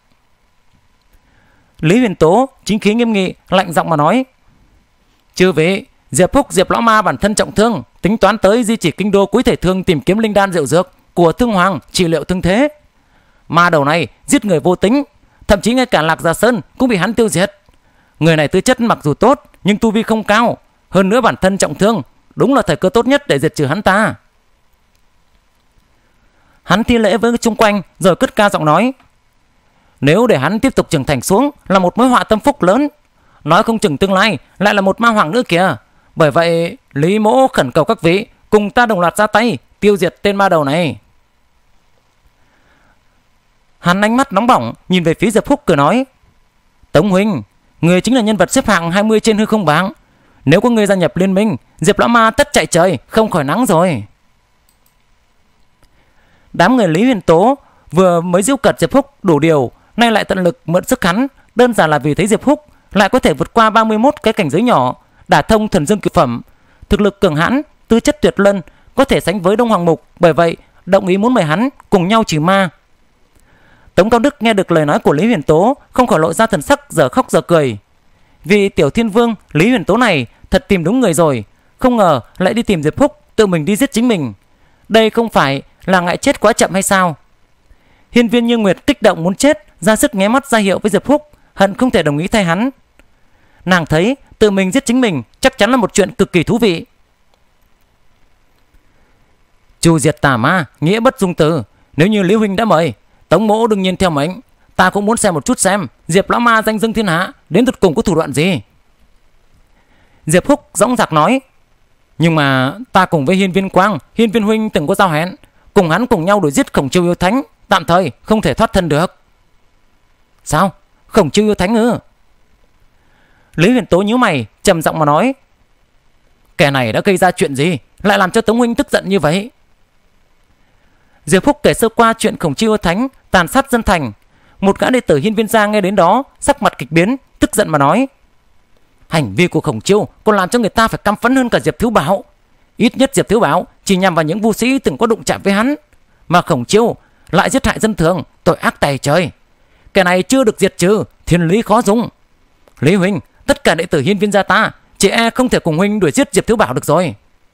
Lý Huyền Tố chính khí nghiêm nghị, lạnh giọng mà nói. Chư vị, Diệp Húc Diệp lão ma bản thân trọng thương, tính toán tới di chỉ kinh đô Quý Thể Thương tìm kiếm linh đan rượu dược của Thương Hoàng trị liệu thương thế. Ma đầu này giết người vô tính, thậm chí ngay cả Lạc Gia Sơn cũng bị hắn tiêu diệt. Người này tư chất mặc dù tốt nhưng tu vi không cao, hơn nữa bản thân trọng thương, đúng là thời cơ tốt nhất để diệt trừ hắn ta. Hắn thi lễ với chung quanh rồi cất cao giọng nói: nếu để hắn tiếp tục trưởng thành xuống là một mối họa tâm phúc lớn, nói không chừng tương lai lại là một ma hoàng nữa kìa. Bởi vậy Lý mỗ khẩn cầu các vị cùng ta đồng loạt ra tay tiêu diệt tên ma đầu này. Hắn ánh mắt nóng bỏng nhìn về phía Diệp Húc cười nói: Tống huynh, người chính là nhân vật xếp hạng hai mươi trên hư không bảng. Nếu có người gia nhập liên minh, Diệp lão ma tất chạy trời không khỏi nắng rồi. Đám người Lý Huyền Tố vừa mới giễu cợt Diệp Húc đủ điều, nay lại tận lực mượn sức hắn, đơn giản là vì thấy Diệp Húc lại có thể vượt qua ba mươi mốt cái cảnh giới nhỏ, đả thông thần dương cực phẩm, thực lực cường hãn, tư chất tuyệt luân, có thể sánh với Đông Hoàng Mục. Bởi vậy động ý muốn mời hắn cùng nhau trừ ma. Tống Cao Đức nghe được lời nói của Lý Huyền Tố không khỏi lộ ra thần sắc giờ khóc giờ cười. Vì tiểu thiên vương Lý Huyền Tố này thật tìm đúng người rồi, không ngờ lại đi tìm Diệp Húc tự mình đi giết chính mình. Đây không phải là ngại chết quá chậm hay sao? Hiên Viên Như Nguyệt kích động muốn chết, ra sức nháy mắt ra hiệu với Diệp Húc, hận không thể đồng ý thay hắn. Nàng thấy tự mình giết chính mình chắc chắn là một chuyện cực kỳ thú vị. Chu diệt tà ma, nghĩa bất dung từ. Nếu như Lý huynh đã mời, Tống mỗ đương nhiên theo mệnh. Ta cũng muốn xem một chút xem Diệp lão ma danh dưng thiên hạ đến tột cùng có thủ đoạn gì. Diệp Húc dõng dạc nói: nhưng mà ta cùng với Hiên Viên Quang, Hiên Viên huynh từng có giao hẹn, cùng hắn cùng nhau đuổi giết Khổng Chiêu yêu thánh, tạm thời không thể thoát thân được. Sao? Khổng Chiêu yêu thánh ư? Lý Huyền Tố nhíu mày, trầm giọng mà nói: kẻ này đã gây ra chuyện gì lại làm cho Tống huynh tức giận như vậy? Diệp Húc kể sơ qua chuyện Khổng Chiêu yêu thánh tàn sát dân thành. Một gã đệ tử Hiên Viên gia nghe đến đó sắc mặt kịch biến, tức giận mà nói: hành vi của Khổng Chiêu còn làm cho người ta phải căm phẫn hơn cả Diệp Thiếu Bảo. Ít nhất Diệp Thiếu Bảo chỉ nhằm vào những vu sĩ từng có đụng chạm với hắn, mà Khổng Chiêu lại giết hại dân thường, tội ác tày trời. Kẻ này chưa được diệt trừ, thiên lý khó dung. Lý huynh, tất cả đệ tử Hiên Viên gia ta chỉ e không thể cùng huynh đuổi giết Diệp Thiếu Bảo được rồi.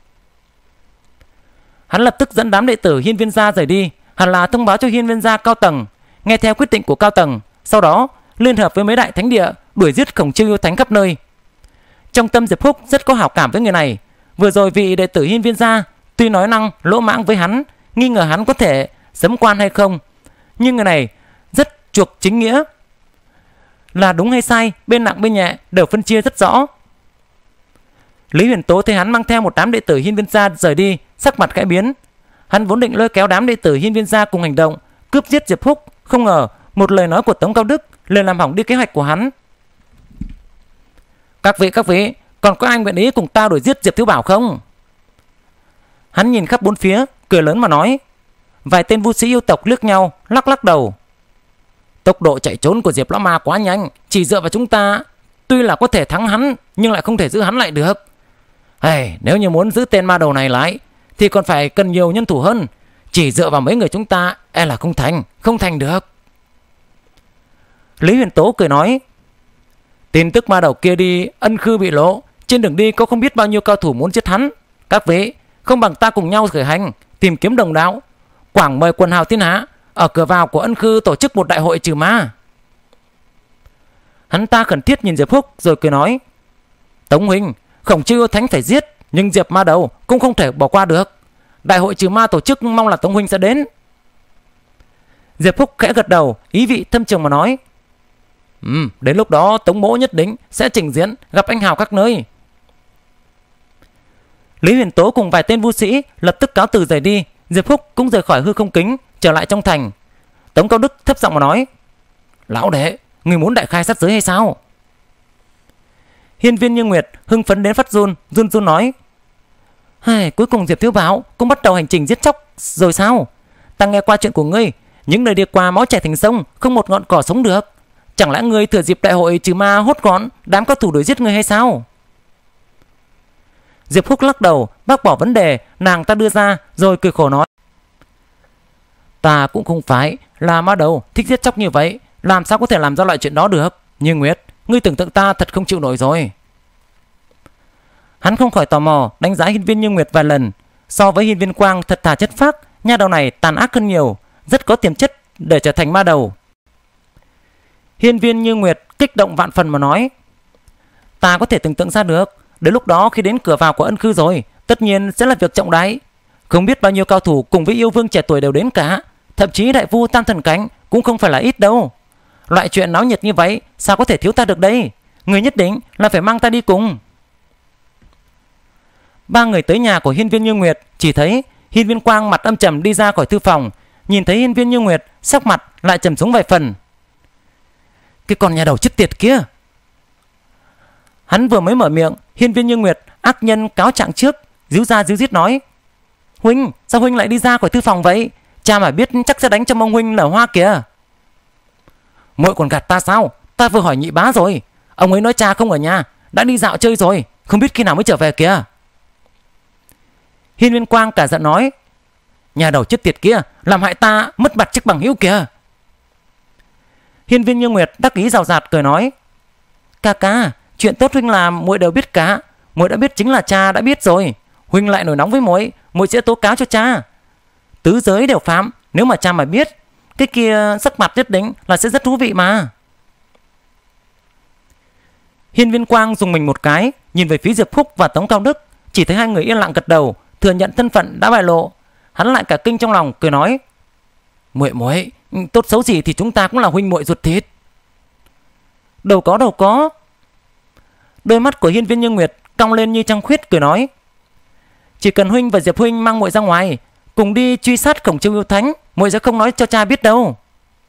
Hắn lập tức dẫn đám đệ tử Hiên Viên gia rời đi, hẳn là thông báo cho Hiên Viên gia cao tầng, nghe theo quyết định của cao tầng, sau đó liên hợp với mấy đại thánh địa đuổi giết Khổng Chiêu yêu thánh khắp nơi. Trong tâm Diệp Húc rất có hảo cảm với người này. Vừa rồi vị đệ tử Hiên Viên gia tuy nói năng lỗ mãng với hắn, nghi ngờ hắn có thể sấm quan hay không, nhưng người này rất chuộc chính nghĩa, là đúng hay sai, bên nặng bên nhẹ đều phân chia rất rõ. Lý Huyền Tố thấy hắn mang theo một đám đệ tử Hiên Viên gia rời đi, sắc mặt khẽ biến. Hắn vốn định lôi kéo đám đệ tử Hiên Viên gia cùng hành động cướp giết Diệp Húc, không ngờ một lời nói của Tống Cao Đức liền làm hỏng đi kế hoạch của hắn. Các vị, các vị, còn có ai nguyện ý cùng ta đuổi giết Diệp Thiếu Bảo không? Hắn nhìn khắp bốn phía, cười lớn mà nói. Vài tên vu sĩ yêu tộc liếc nhau, lắc lắc đầu. Tốc độ chạy trốn của Diệp lão ma quá nhanh, chỉ dựa vào chúng ta tuy là có thể thắng hắn, nhưng lại không thể giữ hắn lại được. Hey, nếu như muốn giữ tên ma đầu này lại thì còn phải cần nhiều nhân thủ hơn. Chỉ dựa vào mấy người chúng ta e là không thành, không thành được. Lý Huyền Tố cười nói. Tin tức ma đầu kia đi ân khư bị lộ, trên đường đi có không biết bao nhiêu cao thủ muốn giết hắn. Các vị không bằng ta cùng nhau khởi hành tìm kiếm đồng đạo, quảng mời quần hào thiên hạ ở cửa vào của ân khư tổ chức một đại hội trừ ma. Hắn ta khẩn thiết nhìn Diệp Húc rồi cười nói. Tống huynh, Khổng Chiêu yêu thánh phải giết, nhưng Diệp ma đầu cũng không thể bỏ qua được. Đại hội trừ ma tổ chức, mong là Tống huynh sẽ đến. Diệp Húc khẽ gật đầu, ý vị thâm trường mà nói. Ừ, đến lúc đó Tống mỗ nhất định sẽ trình diễn gặp anh hào các nơi. Lý Huyền Tố cùng vài tên vu sĩ lập tức cáo từ rời đi. Diệp Húc cũng rời khỏi hư không kính, trở lại trong thành. Tống Cao Đức thấp giọng mà nói. Lão đệ, người muốn đại khai sát giới hay sao? Hiên Viên Như Nguyệt hưng phấn đến phát run, run run nói. Hey, cuối cùng Diệp Thiếu Bảo cũng bắt đầu hành trình giết chóc rồi sao? Ta nghe qua chuyện của ngươi, những nơi đi qua máu chảy thành sông, không một ngọn cỏ sống được. Chẳng lẽ ngươi thừa dịp đại hội trừ ma hốt gọn đám cao thủ đuổi giết ngươi hay sao? Diệp Húc lắc đầu, bác bỏ vấn đề nàng ta đưa ra, rồi cười khổ nói. Ta cũng không phải là ma đầu thích giết chóc như vậy, làm sao có thể làm ra loại chuyện đó được. Nhưng Nguyệt, ngươi tưởng tượng ta thật không chịu nổi rồi. Hắn không khỏi tò mò đánh giá Hiên Viên Như Nguyệt vài lần. So với Hiên Viên Quang thật thà chất phác, nha đầu này tàn ác hơn nhiều, rất có tiềm chất để trở thành ma đầu. Hiên Viên Như Nguyệt kích động vạn phần mà nói: Ta có thể tưởng tượng ra được, đến lúc đó khi đến cửa vào của Ân Khư rồi, tất nhiên sẽ là việc trọng đại. Không biết bao nhiêu cao thủ cùng với yêu vương trẻ tuổi đều đến cả, thậm chí đại vu Tam Thần Cảnh cũng không phải là ít đâu. Loại chuyện náo nhiệt như vậy sao có thể thiếu ta được đây? Người nhất định là phải mang ta đi cùng. Ba người tới nhà của Hiên Viên Như Nguyệt, chỉ thấy Hiên Viên Quang mặt âm trầm đi ra khỏi thư phòng. Nhìn thấy Hiên Viên Như Nguyệt, sắc mặt lại trầm xuống vài phần. Cái con nhà đầu chết tiệt kia! Hắn vừa mới mở miệng, Hiên Viên Như Nguyệt ác nhân cáo trạng trước, díu ra díu dít nói: Huynh, sao huynh lại đi ra khỏi thư phòng vậy? Cha mà biết chắc sẽ đánh cho mông huynh nở hoa kìa. Muội còn gạt ta sao? Ta vừa hỏi nhị bá rồi, ông ấy nói cha không ở nhà, đã đi dạo chơi rồi, không biết khi nào mới trở về kìa. Hiên Viên Quang cả giận nói: Nhà đầu chết tiệt kia làm hại ta mất mặt chức bằng hữu kìa. Hiên Viên Như Nguyệt đắc ý rào rạt cười nói: Ca ca, chuyện tốt huynh làm muội đều biết cả, muội đã biết chính là cha đã biết rồi. Huynh lại nổi nóng với muội, muội sẽ tố cáo cho cha. Tứ giới đều phạm, nếu mà cha mà biết, cái kia sắc mặt nhất định là sẽ rất thú vị mà. Hiên Viên Quang dùng mình một cái, nhìn về phía Diệp Phúc và Tống Cao Đức, chỉ thấy hai người yên lặng gật đầu, thừa nhận thân phận đã bại lộ. Hắn lại cả kinh trong lòng, cười nói: Muội muội, tốt xấu gì thì chúng ta cũng là huynh muội ruột thịt. Đâu có đâu có. Đôi mắt của Hiên Viên Như Nguyệt cong lên như trăng khuyết, cười nói: Chỉ cần huynh và Diệp huynh mang muội ra ngoài, cùng đi truy sát Khổng Chiêu yêu thánh, muội sẽ không nói cho cha biết đâu.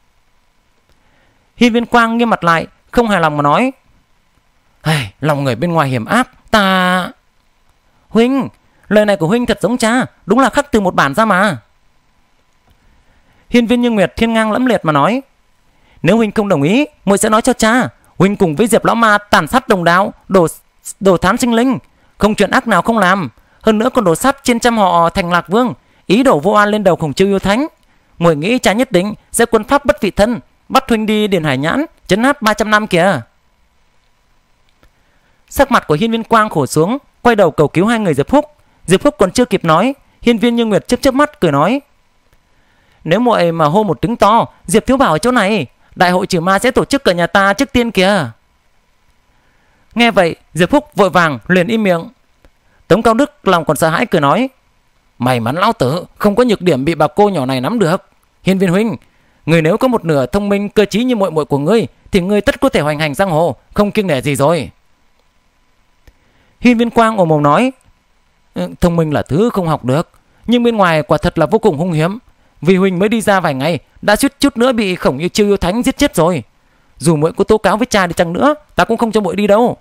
Hiên Viên Quang nghiêm mặt lại, không hài lòng mà nói: Hey, lòng người bên ngoài hiểm ác, ta... Huynh, lời này của huynh thật giống cha, đúng là khắc từ một bản ra mà. Hiên Viên Như Nguyệt thiên ngang lẫm liệt mà nói: Nếu huynh không đồng ý, muội sẽ nói cho cha. Huynh cùng với Diệp lão ma tàn sát đồng đạo, đổ đổ thán sinh linh, không chuyện ác nào không làm, hơn nữa còn đổ sát trên trăm họ Thành Lạc Vương, ý đổ vô oan lên đầu Khổng Chiêu yêu thánh. Muội nghĩ cha nhất định sẽ quân pháp bất vị thân, bắt huynh đi Điền Hải Nhãn trấn áp ba trăm năm kìa. Sắc mặt của Hiên Viên Quang khổ xuống, quay đầu cầu cứu hai người Diệp Phúc. Diệp Phúc còn chưa kịp nói, Hiên Viên Như Nguyệt chớp chớp mắt cười nói: Nếu muội mà hô một tiếng to, Diệp thiếu bảo ở chỗ này, đại hội trừ ma sẽ tổ chức ở nhà ta trước tiên kìa. Nghe vậy, Diệp Phúc vội vàng liền im miệng. Tống Cao Đức lòng còn sợ hãi cười nói: May mắn lão tử không có nhược điểm bị bà cô nhỏ này nắm được. Hiên Viên huynh, người nếu có một nửa thông minh cơ trí như muội muội của ngươi, thì ngươi tất có thể hoành hành giang hồ, không kiêng nể gì rồi. Hiên Viên Quang ồm ồm nói: Thông minh là thứ không học được, nhưng bên ngoài quả thật là vô cùng hung hiểm. Vì huynh mới đi ra vài ngày đã suýt chút nữa bị Khổng Chiêu yêu thánh giết chết rồi. Dù muội có tố cáo với cha đi chăng nữa, ta cũng không cho muội đi đâu.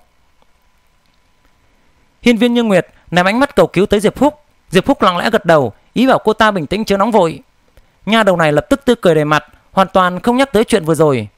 Hiên Viên Như Nguyệt ném ánh mắt cầu cứu tới Diệp Phúc. Diệp Phúc lặng lẽ gật đầu, ý bảo cô ta bình tĩnh chớ nóng vội. Nha đầu này lập tức tươi cười đầy mặt, hoàn toàn không nhắc tới chuyện vừa rồi.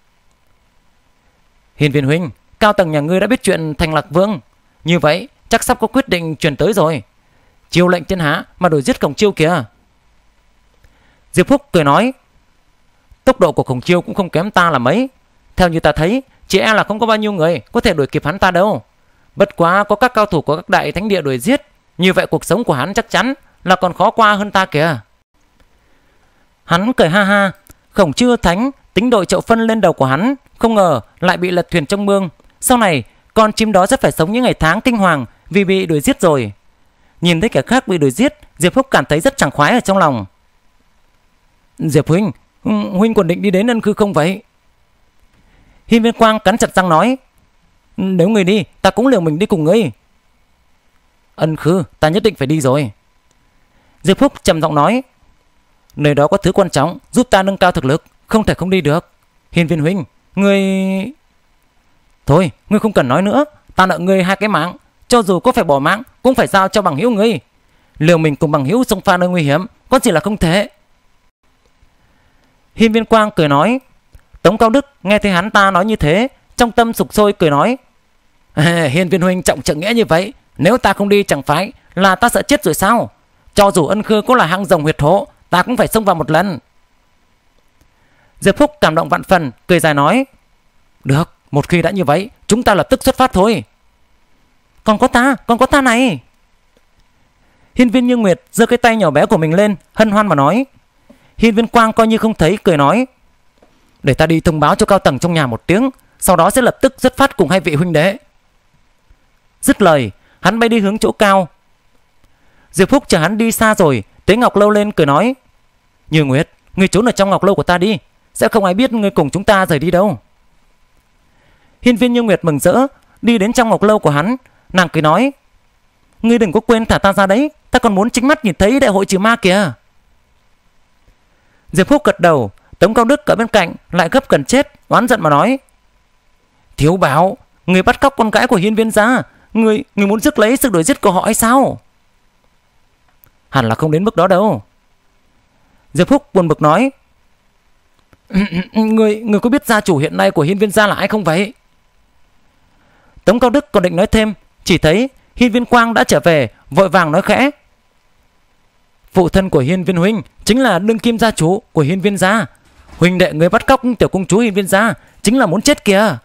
Hiên Viên huynh, cao tầng nhà ngươi đã biết chuyện Thành Lạc Vương, như vậy chắc sắp có quyết định truyền tới rồi. Chiêu lệnh thiên hạ mà đổi giết Khổng Chiêu kìa. Diệp Phúc cười nói: Tốc độ của Khổng Chiêu cũng không kém ta là mấy. Theo như ta thấy, chỉ e là không có bao nhiêu người có thể đuổi kịp hắn ta đâu. Bất quá có các cao thủ của các đại thánh địa đuổi giết, như vậy cuộc sống của hắn chắc chắn là còn khó qua hơn ta kìa. Hắn cười ha ha. Khổng Chiêu thánh tính đội chậu phân lên đầu của hắn, không ngờ lại bị lật thuyền trong mương. Sau này con chim đó sẽ phải sống những ngày tháng kinh hoàng vì bị đuổi giết rồi. Nhìn thấy kẻ khác bị đuổi giết, Diệp Phúc cảm thấy rất sảng khoái ở trong lòng. Diệp huynh, huynh còn định đi đến Ân Khư không vậy? Hiên Viên Quang cắn chặt răng nói: Nếu người đi, ta cũng liều mình đi cùng ngươi. Ân Khư ta nhất định phải đi rồi. Diệp Phúc trầm giọng nói: Nơi đó có thứ quan trọng giúp ta nâng cao thực lực, không thể không đi được. Hiên Viên huynh, ngươi... Thôi, ngươi không cần nói nữa, ta nợ ngươi hai cái mạng, cho dù có phải bỏ mạng cũng phải giao cho bằng hữu ngươi. Liều mình cùng bằng hữu xông pha nơi nguy hiểm, có gì là không thể. Hiên Viên Quang cười nói. Tống Cao Đức nghe thấy hắn ta nói như thế, trong tâm sục sôi cười nói: Hiên Viên huynh trọng trượng nghĩa như vậy, nếu ta không đi chẳng phải là ta sợ chết rồi sao? Cho dù Ân Khư có là hang rồng huyệt hộ, ta cũng phải xông vào một lần. Diệp Phúc cảm động vạn phần, cười dài nói: Được, một khi đã như vậy, chúng ta lập tức xuất phát thôi. Còn có ta, còn có ta này. Hiên Viên Như Nguyệt giơ cái tay nhỏ bé của mình lên, hân hoan mà nói: Hiên Viên Quang coi như không thấy, cười nói: để ta đi thông báo cho cao tầng trong nhà một tiếng, sau đó sẽ lập tức xuất phát cùng hai vị huynh đệ. Dứt lời, hắn bay đi hướng chỗ cao. Diệp Phúc chờ hắn đi xa rồi, tế Ngọc Lâu lên cười nói: Như Nguyệt, ngươi trốn ở trong Ngọc Lâu của ta đi, sẽ không ai biết ngươi cùng chúng ta rời đi đâu. Hiên Viên Như Nguyệt mừng rỡ đi đến trong Ngọc Lâu của hắn, nàng cười nói: ngươi đừng có quên thả ta ra đấy, ta còn muốn chính mắt nhìn thấy đại hội trừ ma kìa. Diệp Phúc gật đầu. Tống Cao Đức ở bên cạnh lại gấp gần chết, oán giận mà nói: Thiếu Bảo, người bắt cóc con gái của Hiên Viên gia, người người muốn rước lấy sự đuổi giết của họ hay sao? Hẳn là không đến mức đó đâu. Diệp Phúc buồn bực nói: người người có biết gia chủ hiện nay của Hiên Viên gia là ai không vậy? Tống Cao Đức còn định nói thêm, chỉ thấy Hiên Viên Quang đã trở về, vội vàng nói khẽ: phụ thân của Hiên Viên huynh chính là đương kim gia chủ của Hiên Viên gia. Huynh đệ người bắt cóc tiểu công chúa Hiên Viên gia chính là muốn chết kìa.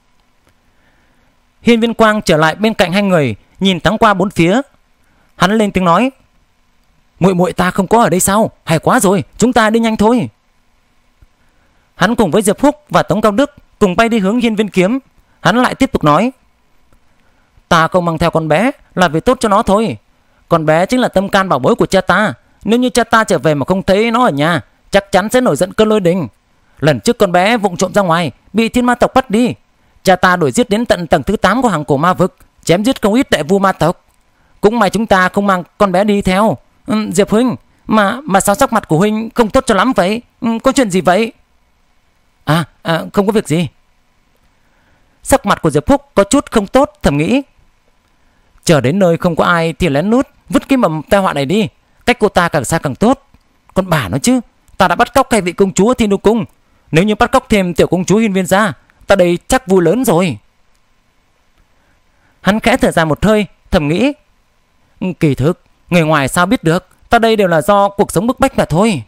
Hiên Viên Quang trở lại bên cạnh hai người, nhìn thoáng qua bốn phía. Hắn lên tiếng nói: muội muội ta không có ở đây sao? Hay quá rồi, chúng ta đi nhanh thôi. Hắn cùng với Diệp Phúc và Tống Cao Đức cùng bay đi hướng Hiên Viên Kiếm. Hắn lại tiếp tục nói: ta không mang theo con bé là vì tốt cho nó thôi. Con bé chính là tâm can bảo bối của cha ta. Nếu như cha ta trở về mà không thấy nó ở nhà, chắc chắn sẽ nổi giận cơn lôi đình. Lần trước con bé vụng trộm ra ngoài, bị thiên ma tộc bắt đi. Cha ta đuổi giết đến tận tầng thứ tám của hàng cổ ma vực, chém giết không ít đại vu ma tộc. Cũng may chúng ta không mang con bé đi theo. ừ, Diệp huynh, mà mà sao sắc mặt của huynh không tốt cho lắm vậy? ừ, Có chuyện gì vậy? À, à không có việc gì. Sắc mặt của Diệp Phúc có chút không tốt, thầm nghĩ: chờ đến nơi không có ai thì lén lút vứt cái mầm tai họa này đi, cách cô ta càng xa càng tốt. Còn bà nói chứ, ta đã bắt cóc hai vị công chúa Thiên Đô Cung, nếu như bắt cóc thêm tiểu công chúa Hiên Viên gia, ta đây chắc vui lớn rồi. Hắn khẽ thở dài một hơi, thầm nghĩ: kỳ thực người ngoài sao biết được, ta đây đều là do cuộc sống bức bách mà thôi.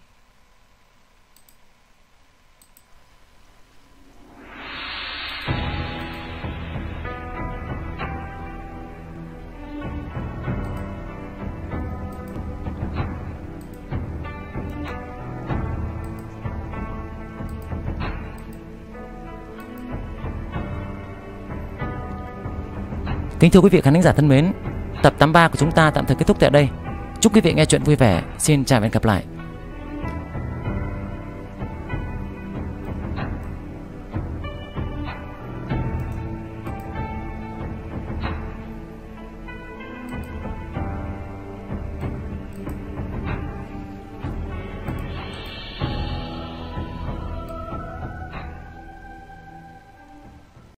Kính thưa quý vị khán giả thân mến, tập tám mươi ba của chúng ta tạm thời kết thúc tại đây. Chúc quý vị nghe chuyện vui vẻ. Xin chào và hẹn gặp lại.